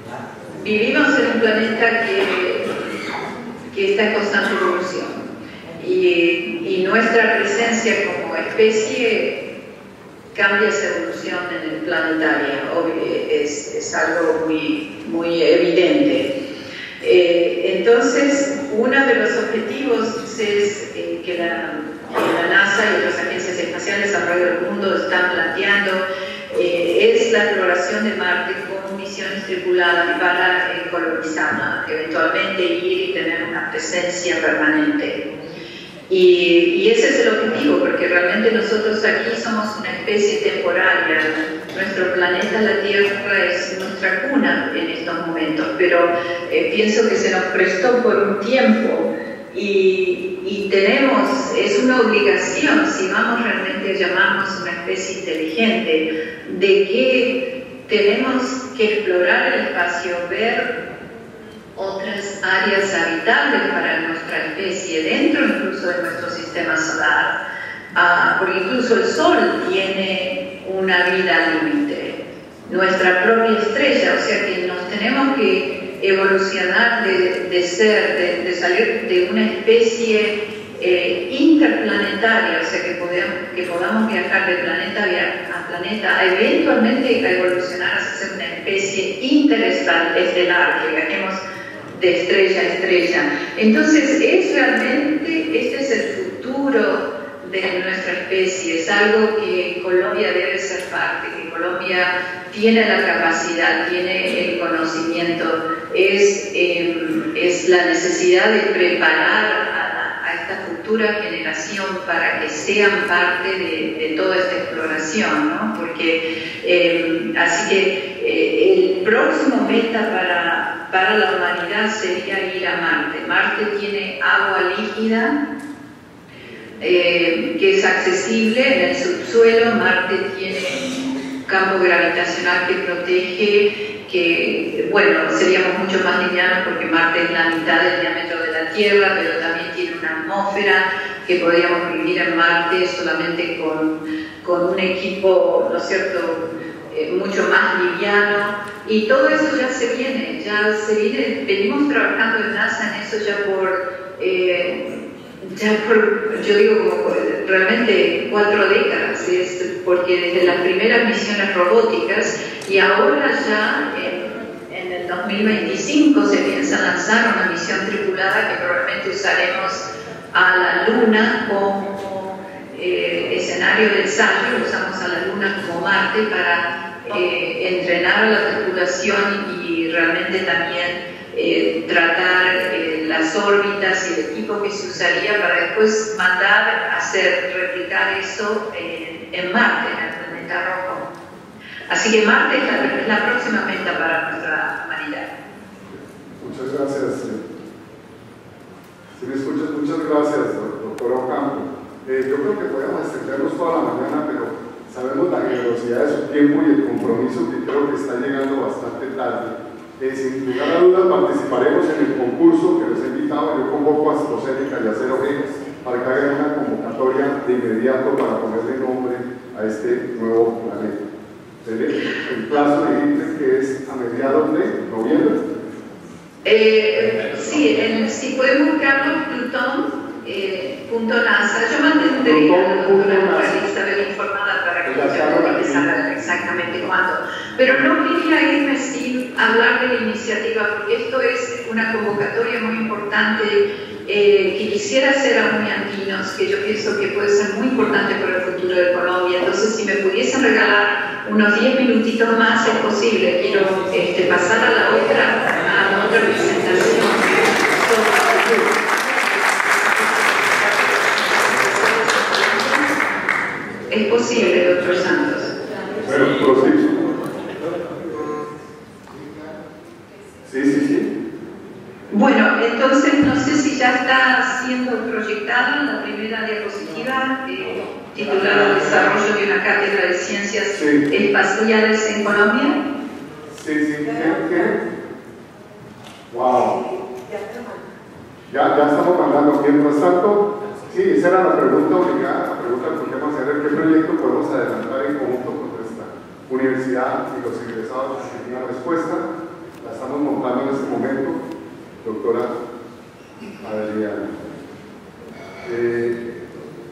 vivimos en un planeta que, que está en constante evolución. Y, y nuestra presencia como especie cambia esa evolución en el planetario, es, es algo muy, muy evidente. Eh, entonces, uno de los objetivos es eh, que, la, que la NASA y otras agencias espaciales alrededor del mundo están planteando eh, es la exploración de Marte con misiones tripuladas para eh, colonizarla, eventualmente ir y tener una presencia permanente. Y, y ese es el objetivo, porque realmente nosotros aquí somos una especie temporaria. Nuestro planeta, la Tierra, es nuestra cuna en estos momentos, pero eh, pienso que se nos prestó por un tiempo y, y tenemos, es una obligación, si vamos realmente a llamarnos una especie inteligente, de que tenemos que explorar el espacio, ver otras áreas habitables para nuestra especie, dentro incluso de nuestro sistema solar, uh, porque incluso el Sol tiene una vida límite, nuestra propia estrella, o sea que nos tenemos que evolucionar de, de ser, de, de salir de una especie eh, interplanetaria, o sea que, podamos, que podamos viajar de planeta a planeta, eventualmente a evolucionar a ser una especie interestelar, que viajemos de estrella a estrella. Entonces, es realmente, este es el futuro de nuestra especie, es algo que Colombia debe ser parte, que Colombia tiene la capacidad, tiene el conocimiento, es, eh, es la necesidad de preparar a, a esta futura generación para que sean parte de, de toda esta exploración, ¿no? Porque, eh, así que eh, el próximo meta para para la humanidad sería ir a Marte. Marte tiene agua líquida eh, que es accesible en el subsuelo. Marte tiene un campo gravitacional que protege, que, bueno, seríamos mucho más livianos porque Marte es la mitad del diámetro de la Tierra, pero también tiene una atmósfera que podríamos vivir en Marte solamente con, con un equipo, ¿no es cierto?, eh, mucho más liviano, y todo eso ya se viene, ya se viene, venimos trabajando en NASA en eso ya por, eh, ya por, yo digo, como por realmente cuatro décadas, es porque desde las primeras misiones robóticas y ahora ya en, en el dos mil veinticinco se piensa lanzar una misión tripulada que probablemente usaremos a la Luna como eh, escenario de ensayo, usamos a la Luna como Marte para eh, entrenar a la tripulación y realmente también eh, tratar eh, las órbitas y el equipo que se usaría para después mandar a hacer, replicar eso en, en Marte, en el planeta rojo. Así que Marte es la, es la próxima meta para nuestra humanidad. Muchas gracias. Si me escuchas, muchas gracias, doctor Ocampo. Eh, yo creo que podemos extendernos toda la mañana, pero sabemos la generosidad de su tiempo y el compromiso que creo que está llegando bastante tarde. Eh, sin lugar a dudas participaremos en el concurso que les he invitado. Yo convoco a AstraZeneca y a Zero G para que hagan una convocatoria de inmediato para ponerle nombre a este nuevo planeta. El plazo límite que es a mediados de noviembre. Eh, sí, en, si pueden buscarlo, Plutón. Eh, punto NASA. Yo mantendría a la doctora Isabel informada para que ella saber exactamente cuándo. Pero no quería irme sin hablar de la iniciativa, porque esto es una convocatoria muy importante eh, que quisiera hacer a Uniandinos, que yo pienso que puede ser muy importante para el futuro de Colombia. Entonces, si me pudiesen regalar unos diez minutitos más, es posible. Quiero este, pasar a la otra, a la otra presentación. Es posible, doctor Santos. Bueno, prosigo. Sí, sí, sí. Bueno, entonces no sé si ya está siendo proyectada la primera diapositiva eh, titulada Desarrollo de una cátedra de ciencias sí. espaciales en Colombia. Sí, sí, ¿qué? ¿Qué? Wow. Ya, ya estamos mandando. Mientras tanto, sí, esa era la pregunta obligada, la pregunta que podemos hacer, ¿qué proyecto podemos adelantar en conjunto con nuestra universidad y los egresados? Una respuesta, la estamos montando en este momento, doctora Adriana. Eh,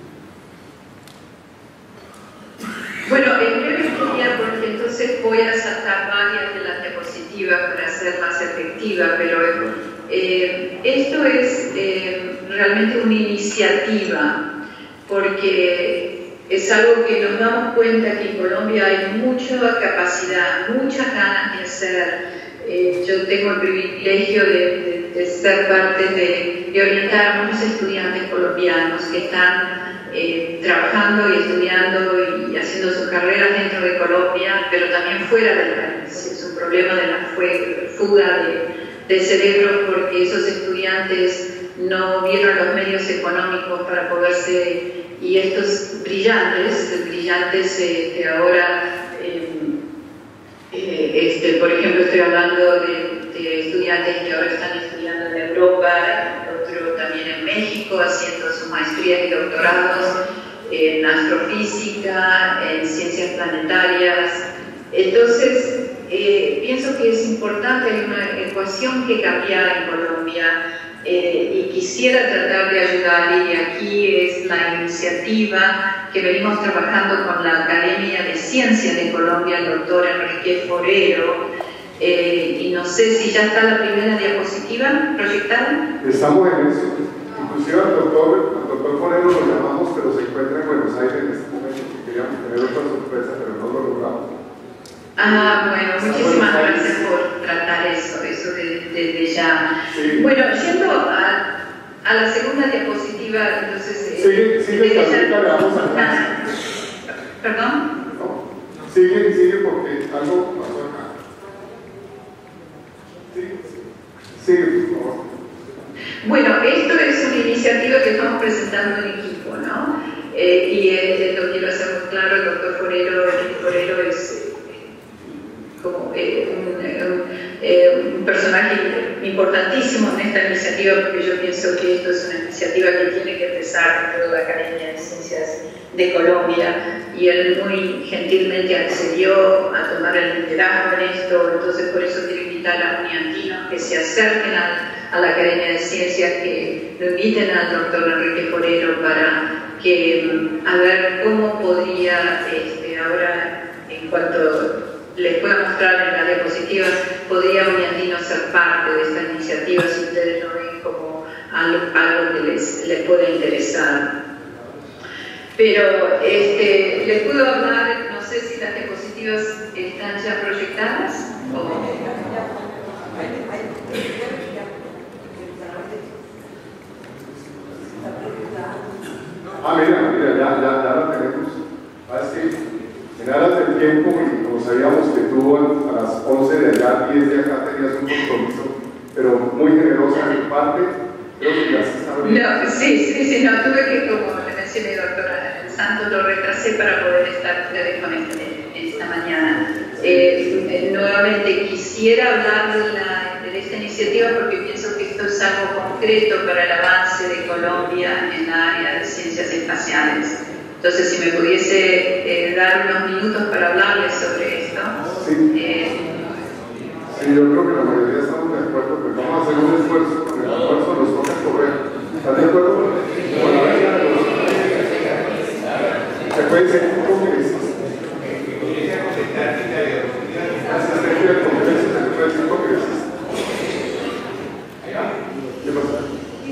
bueno, en breve quería, porque entonces voy a saltar varias de las diapositivas para ser más efectiva, pero eh, esto es eh, realmente una iniciativa, porque es algo que nos damos cuenta que en Colombia hay mucha capacidad, muchas ganas de hacer. Eh, yo tengo el privilegio de, de, de ser parte de, de orientar a muchos estudiantes colombianos que están eh, trabajando y estudiando y haciendo sus carreras dentro de Colombia, pero también fuera del país. Es un problema de la fuga de, de cerebros, porque esos estudiantes no vieron los medios económicos para poderse, y estos brillantes, brillantes eh, que ahora, eh, eh, este, por ejemplo, estoy hablando de, de estudiantes que ahora están estudiando en Europa, otro también en México, haciendo sus maestrías y doctorados en astrofísica, en ciencias planetarias. Entonces, eh, pienso que es importante, hay una ecuación que cambiar en Colombia. Eh, y quisiera tratar de ayudar, y aquí es la iniciativa que venimos trabajando con la Academia de Ciencias de Colombia, el doctor Enrique Forero, eh, y no sé si ya está la primera diapositiva proyectada. Estamos en eso, inclusive al doctor, al doctor Forero lo llamamos, pero se encuentra en Buenos Aires en este momento, que queríamos tener otra sorpresa, pero no lo logramos. Ah, bueno, muchísimas gracias por tratar eso, eso desde de, de ya. Sí. Bueno, yendo a, a la segunda diapositiva, entonces... Sigue, sigue, ya, le vamos a ah, ¿Perdón? No, sigue, sigue porque algo pasó acá. Sigue, sigue, por favor. Bueno, esto es una iniciativa que estamos presentando en equipo, ¿no? Eh, y eh, lo quiero hacer muy claro, el doctor Forero, el Forero es... como eh, un, un, eh, un personaje importantísimo en esta iniciativa, porque yo pienso que esto es una iniciativa que tiene que empezar dentro de la Academia de Ciencias de Colombia. y él muy gentilmente accedió a tomar el liderazgo en esto. Entonces por eso quiero invitar a uniandinos que se acerquen a, a la Academia de Ciencias, que lo inviten al doctor Enrique Forero para que a ver cómo podría este, ahora, en cuanto les pueda mostrar en la diapositiva, podría uniandino ser parte de esta iniciativa si ustedes lo ven como algo, algo que les, les puede interesar. Pero este, les puedo hablar, no sé si las diapositivas están ya proyectadas o... Ah, mira, mira, ya, ya, ya la tenemos. Ah, es que en aras del tiempo, y como sabíamos que tú a las once de allá, diez de acá tenías un compromiso, pero muy generosa de tu parte, creo que ya se está bien. No, sí, sí, sí, no, tuve que, como le mencioné, doctora Santos, lo retrasé para poder estar ustedes con este, esta mañana. Eh, eh, nuevamente quisiera hablar de, la, de esta iniciativa porque pienso que esto es algo concreto para el avance de Colombia en la área de ciencias espaciales. Entonces, si me pudiese eh, dar unos minutos para hablarles sobre esto. Sí. Eh, sí, yo creo que la mayoría estamos de acuerdo, pero vamos a hacer un esfuerzo, con el esfuerzo nos toca correr. ¿Están de acuerdo con la venia de los... Se puede ser un congresista. Asistente del congreso, se puede ser congresista. ¿Qué pasa?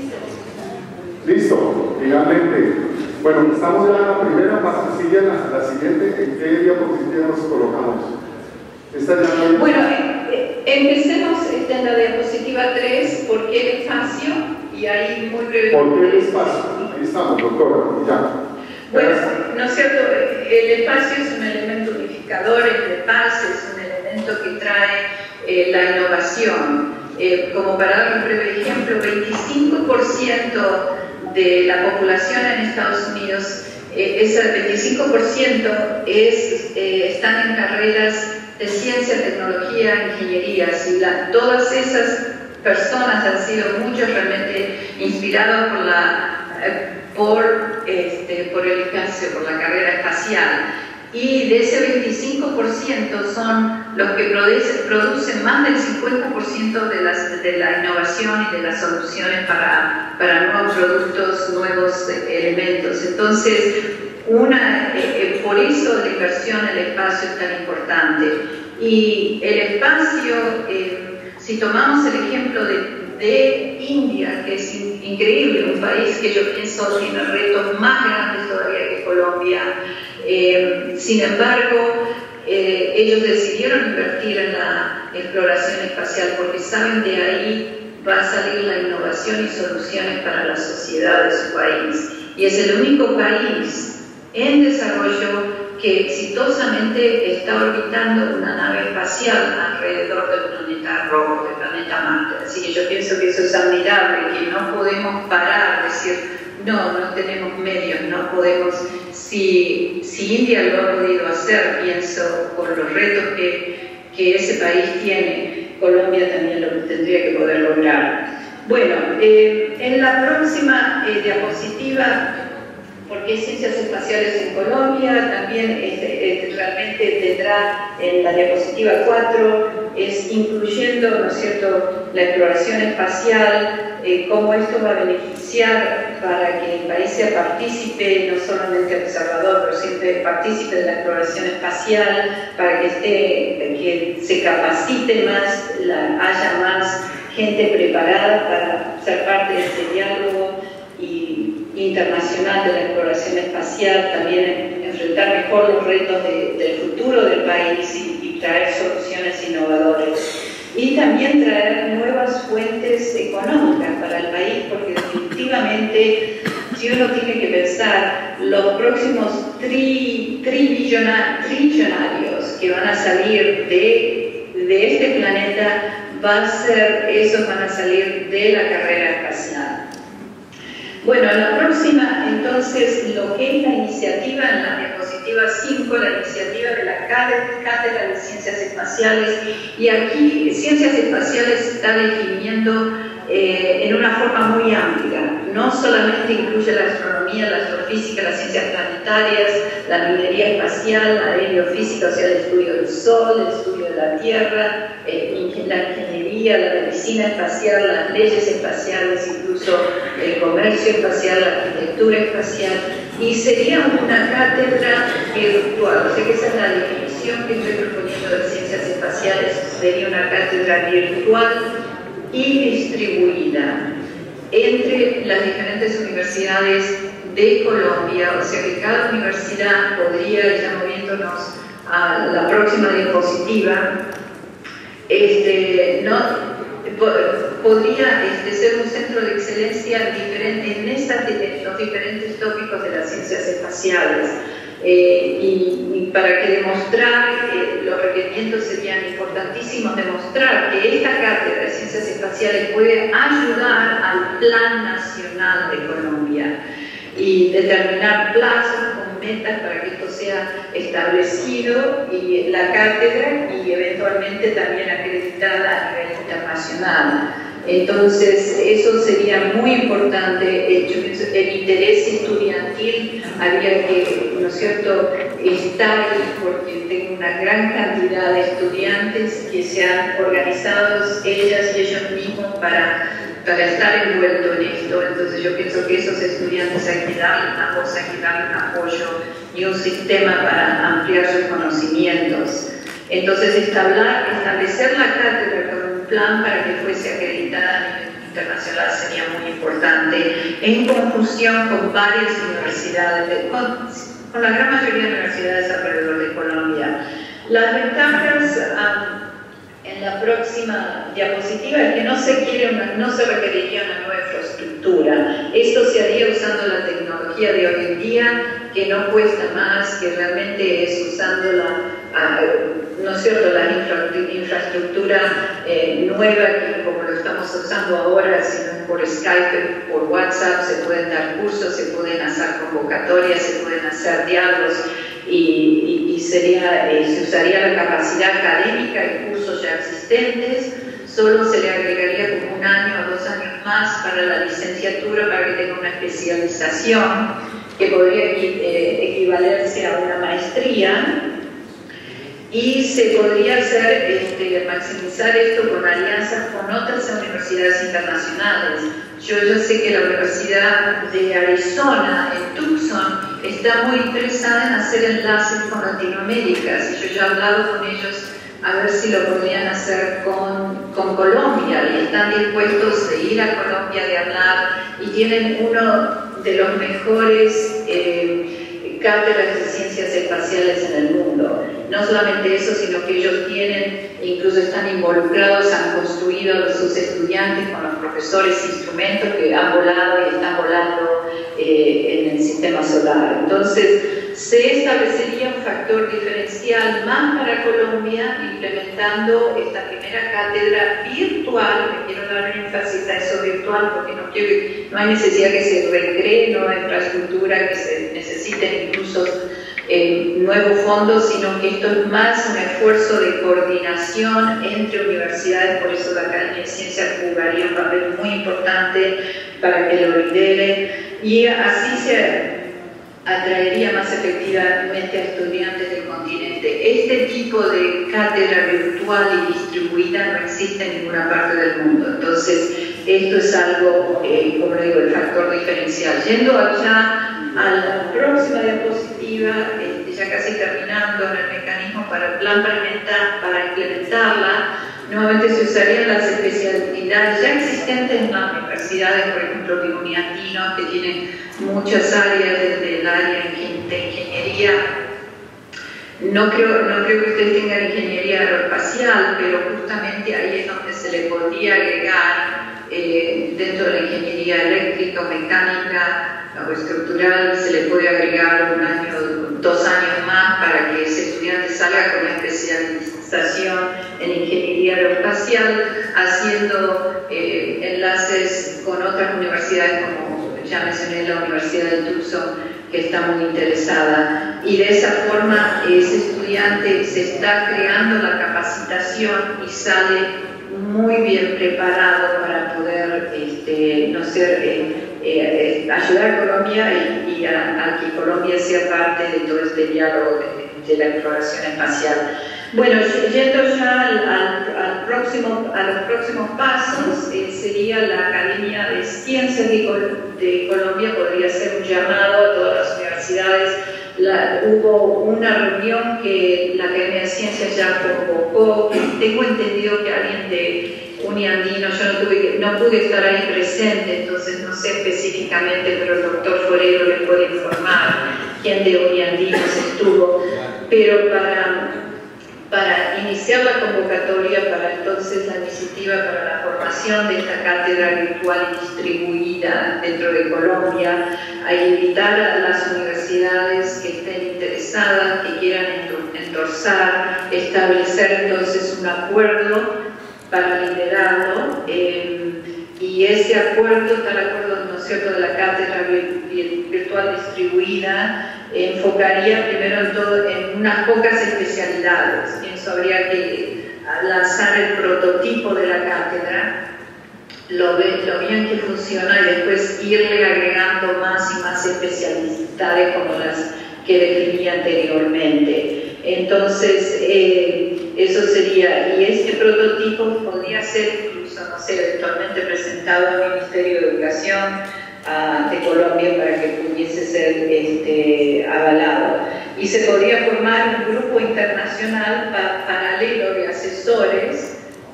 Listo, finalmente. Bueno, estamos ya en la primera parte, sigue la, la siguiente. ¿En qué diapositiva nos colocamos? Esta ya no hay... Bueno, eh, empecemos en la diapositiva tres, ¿por qué el espacio? Y ahí muy brevemente... ¿Por qué el espacio? Ahí estamos, doctora, ya. Bueno, ¿no es cierto? El espacio es un elemento unificador, el espacio es un elemento que trae eh, la innovación. Eh, como para dar un breve ejemplo, veinticinco por ciento de la población en Estados Unidos, eh, ese veinticinco por ciento es, eh, están en carreras de ciencia, tecnología, ingenierías, y la, todas esas personas han sido muchos realmente inspirados por la... Eh, Por, este, por el espacio, por la carrera espacial, y de ese veinticinco por ciento son los que produce, producen más del cincuenta por ciento de, las, de la innovación y de las soluciones para, para nuevos productos, nuevos eh, elementos. Entonces, una, eh, eh, por eso la inversión en el espacio es tan importante. Y el espacio, eh, si tomamos el ejemplo de de India, que es in increíble, un país que yo pienso tiene retos más grandes todavía que Colombia. Eh, sin embargo, eh, ellos decidieron invertir en la exploración espacial porque saben de ahí va a salir la innovación y soluciones para la sociedad de su país. Y es el único país en desarrollo que exitosamente está orbitando una nave espacial alrededor del planeta rojo, del planeta Marte. Así que yo pienso que eso es admirable, que no podemos parar, decir, no, no tenemos medios, no podemos, si, si India lo ha podido hacer, pienso, por los retos que, que ese país tiene, Colombia también lo tendría que poder lograr. Bueno, eh, en la próxima eh, diapositiva, porque ciencias espaciales en Colombia, también es, es, realmente tendrá en la diapositiva cuatro, es incluyendo, ¿no es cierto?, la exploración espacial, eh, cómo esto va a beneficiar para que el país sea partícipe, no solamente observador, pero siempre partícipe de la exploración espacial, para que, esté, que se capacite más, la, haya más gente preparada para ser parte de este diálogo y internacional de la exploración espacial, también enfrentar mejor los retos de, del futuro del país y, y traer soluciones innovadoras. Y también traer nuevas fuentes económicas para el país, porque definitivamente, si uno tiene que pensar, los próximos tri, trillonarios que van a salir de, de este planeta, va a ser, esos van a salir de la carrera espacial. Bueno, en la próxima, entonces, lo que es la iniciativa, en la diapositiva cinco, la iniciativa de la Cátedra de Ciencias Espaciales, y aquí Ciencias Espaciales está definiendo eh, en una forma muy amplia. No solamente incluye la astronomía, la astrofísica, las ciencias planetarias, la minería espacial, la aerofísica, o sea, el estudio del Sol, el estudio de la Tierra, eh, la ingeniería, la medicina espacial, las leyes espaciales, incluso el comercio espacial, la arquitectura espacial, y sería una cátedra virtual. O sea que esa es la definición que estoy proponiendo de ciencias espaciales, sería una cátedra virtual y distribuida entre las diferentes universidades de Colombia, o sea que cada universidad podría, ya moviéndonos a la próxima diapositiva, este, no, podría este, ser un centro de excelencia diferente en, esta, en los diferentes tópicos de las ciencias espaciales. Eh, y, y para que demostrar, eh, los requerimientos serían importantísimos, demostrar que esta cátedra de ciencias espaciales puede ayudar al Plan Nacional de Colombia y determinar plazos con metas para que esto sea establecido y la cátedra y eventualmente también acreditada a nivel internacional. Entonces, eso sería muy importante. El interés estudiantil habría que, ¿no es cierto?, estar ahí, porque tengo una gran cantidad de estudiantes que se han organizado, ellas y ellos mismos, para, para estar envueltos en esto. Entonces, yo pienso que esos estudiantes hay que darles una voz, hay que darles un apoyo y un sistema para ampliar sus conocimientos. Entonces, establecer la cátedra con un plan para que fuese acreditada a nivel internacional sería muy importante, en conjunción con varias universidades, con, con la gran mayoría de universidades alrededor de Colombia. Las ventajas um, en la próxima diapositiva es que no se, quiere una, no se requeriría una nueva infraestructura. Esto se haría usando la tecnología de hoy en día, que no cuesta más, que realmente es usando la, uh, ¿no es cierto?, la infra, infraestructura eh, nueva, que como lo estamos usando ahora, sino por Skype, por WhatsApp, se pueden dar cursos, se pueden hacer convocatorias, se pueden hacer diálogos, y, y, y sería, eh, se usaría la capacidad académica y cursos ya existentes. Solo se le agregaría como un año o dos años más para la licenciatura, para que tenga una especialización que podría eh, equivalerse a una maestría, y se podría hacer, este, maximizar esto con alianzas con otras universidades internacionales. Yo ya sé que la Universidad de Arizona, en Tucson, está muy interesada en hacer enlaces con Latinoamérica, y yo ya he hablado con ellos a ver si lo podrían hacer con, con Colombia, y están dispuestos de ir a Colombia, de hablar, y tienen uno de los mejores eh, cátedras de ciencias espaciales en el mundo. No solamente eso, sino que ellos tienen, incluso están involucrados, han construido a sus estudiantes con los profesores instrumentos que han volado y están volando eh, en el sistema solar. Entonces, se establecería un factor diferencial más para Colombia, implementando esta primera cátedra virtual. Me quiero dar énfasis a eso virtual, porque no, quiero, no hay necesidad que se recree nueva infraestructura, que se necesiten incluso eh, nuevos fondos, sino que esto es más un esfuerzo de coordinación entre universidades. Por eso la Academia de Ciencias jugaría un papel muy importante para que lo lidere, y así se atraería más efectivamente a estudiantes del continente. Este tipo de cátedra virtual y distribuida no existe en ninguna parte del mundo. Entonces, esto es algo, eh, como le digo, el factor diferencial. Yendo allá a la próxima diapositiva, eh, ya casi terminando en el mecanismo para el plan para, implementar, para implementarla, nuevamente se usarían las especialidades ya existentes en las universidades, por ejemplo, de Uniandino, que tienen muchas áreas desde el área de ingeniería. No creo, no creo que ustedes tengan ingeniería aeroespacial, pero justamente ahí es donde se le podría agregar, eh, dentro de la ingeniería eléctrica o mecánica o estructural, se le puede agregar un año, dos años más para que ese estudiante salga con la especialización en ingeniería aeroespacial, haciendo eh, enlaces con otras universidades, como ya mencioné la Universidad de Tucson, que está muy interesada, y de esa forma ese estudiante se está creando la capacitación y sale muy bien preparado para poder este, no ser, eh, eh, ayudar a Colombia y, y a, a que Colombia sea parte de todo este diálogo de, de la exploración espacial. Bueno, yendo ya al, al, al próximo, a los próximos pasos, eh, sería la Academia de Ciencias de, Col de Colombia, podría ser un llamado a todas las universidades. La, hubo una reunión que la Academia de Ciencias ya convocó, tengo entendido que alguien de Uniandino, yo no, tuve, no pude estar ahí presente, entonces no sé específicamente, pero el doctor Forero le puede informar quién de Uniandinos estuvo, pero para... para iniciar la convocatoria para entonces la iniciativa para la formación de esta cátedra virtual distribuida dentro de Colombia, a invitar a las universidades que estén interesadas, que quieran endorsar, establecer entonces un acuerdo para liderarlo, eh, y ese acuerdo, tal acuerdo, ¿no es cierto?, de la cátedra virtual distribuida, enfocaría primero en, todo, en unas pocas especialidades. Pienso habría que lanzar el prototipo de la cátedra, lo, ve, lo bien que funciona, y después irle agregando más y más especialidades como las que definí anteriormente. Entonces, eh, eso sería, y este prototipo podría ser incluso, no sé, eventualmente presentado al Ministerio de Educación de Colombia para que pudiese ser este, avalado. Y se podría formar un grupo internacional pa paralelo de asesores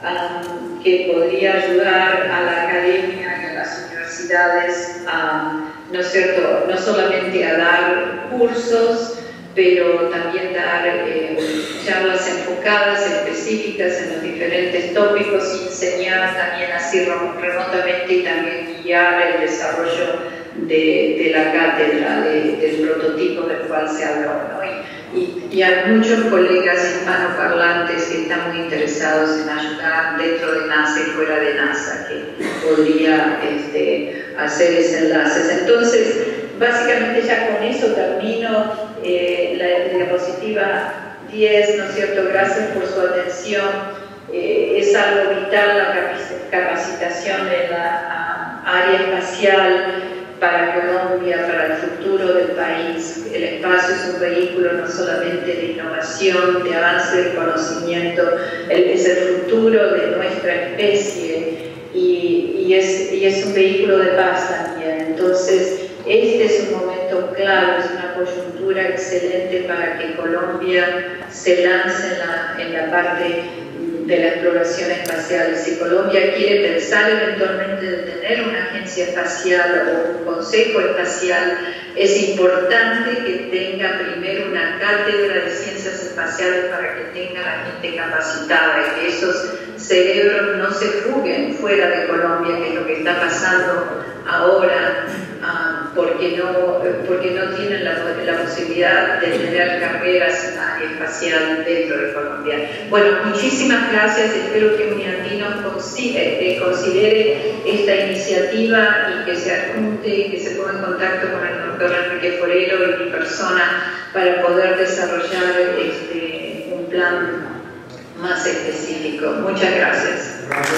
um, que podría ayudar a la academia y a las universidades a, ¿no es cierto?, no solamente a dar cursos, pero también dar eh, charlas enfocadas, específicas en los diferentes tópicos, y enseñar también así remotamente y también guiar el desarrollo de, de la cátedra, de, del prototipo del cual se habló, ¿no? Y, y, y hay muchos colegas hispanoparlantes que están muy interesados en ayudar dentro de NASA y fuera de NASA, que podría este, hacer esos enlaces. Entonces, básicamente ya con eso termino eh, la diapositiva diez, ¿no es cierto? Gracias por su atención. Eh, es algo vital la capacitación de la uh, área espacial para Colombia, para el futuro del país. El espacio es un vehículo no solamente de innovación, de avance del conocimiento, es el futuro de nuestra especie, y, y, es, y es un vehículo de paz también. Entonces, este es un momento clave, es una coyuntura excelente para que Colombia se lance en la, en la parte de la exploración espacial. Si Colombia quiere pensar eventualmente de tener una agencia espacial o un consejo espacial, es importante que tenga primero una cátedra de ciencias espaciales para que tenga la gente capacitada y que esos cerebros no se fuguen fuera de Colombia, que es lo que está pasando ahora, uh, porque, no, porque no tienen la, la posibilidad de tener carreras en área espacial dentro de Colombia. Bueno, muchísimas gracias, espero que Uniandinos considere, eh, considere esta iniciativa y que se adjunte y que se ponga en contacto con el doctor Enrique Forero y mi persona para poder desarrollar este, un plan más específico. Muchas gracias. Gracias.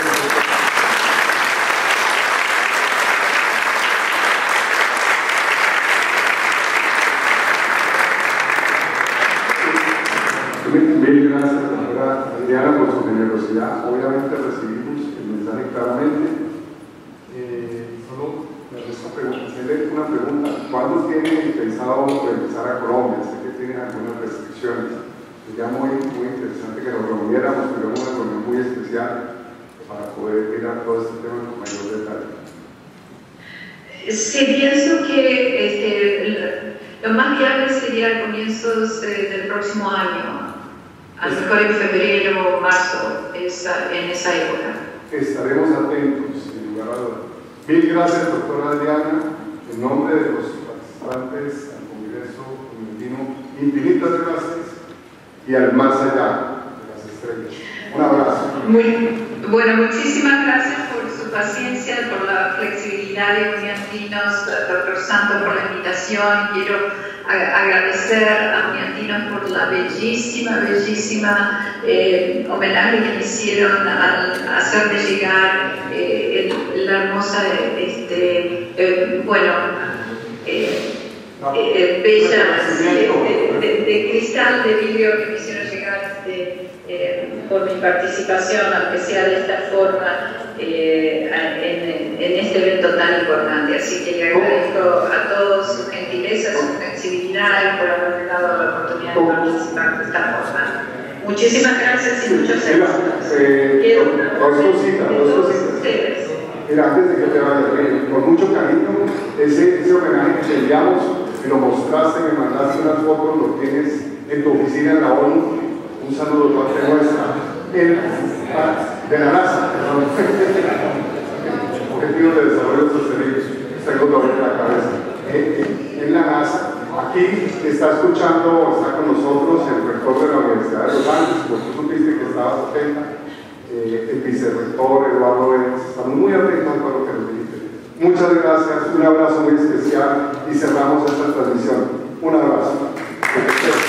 Mil gracias, doctora Adriana, por su generosidad. Obviamente recibimos el mensaje claramente. Eh, solo me resta hacerle una pregunta. ¿Cuándo tiene pensado regresar a Colombia? Sé que tienen algunas restricciones. Sería muy, muy interesante que nos reuniéramos, pero una reunión muy especial para poder mirar todo este tema con mayor detalle. Sí, pienso que este, lo más viable sería a comienzos eh, del próximo año. A lo mejor en febrero o marzo, esa, en esa época. Estaremos atentos, sin lugar a dudas. Mil gracias, doctora Adriana. En nombre de los participantes al Congreso Uniandino, infinitas gracias y al más allá de las estrellas. Un abrazo. Muy, bueno, muchísimas gracias por su paciencia, por la flexibilidad de Uniandinos, doctor Santos, por la invitación. Quiero a, agradecer a Miandinos por la bellísima, bellísima eh, homenaje que me hicieron al hacerme llegar eh, el, la hermosa, este, eh, bueno, eh, eh, bella, de, de, de cristal, de vidrio que me hicieron llegar este, eh, por mi participación, aunque sea de esta forma, eh, en, en este evento tan importante. Así que le agradezco a todos su gentileza, su sensibilidad y por haberme dado la oportunidad de participar de esta forma. Muchísimas gracias y muchos éxitos. Eh, dos cositas, dos cositas. Mira, antes de que te vayas, con mucho cariño, ese, ese homenaje que te enviamos, me lo mostraste, me mandaste unas fotos, lo tienes en tu oficina en la ONU. Un saludo de parte nuestra, el, de la NASA, perdón. Objetivos de Desarrollo Sostenible, tengo dolor en la cabeza. Eh, en la NASA, aquí está escuchando, está con nosotros el rector de la Universidad de Los Ángeles, porque tú supiste que estabas atenta. Eh, el vicerrector Eduardo Vélez, estamos muy atentos a todo lo que nos dijiste. Muchas gracias, un abrazo muy especial y cerramos esta transmisión. Un abrazo.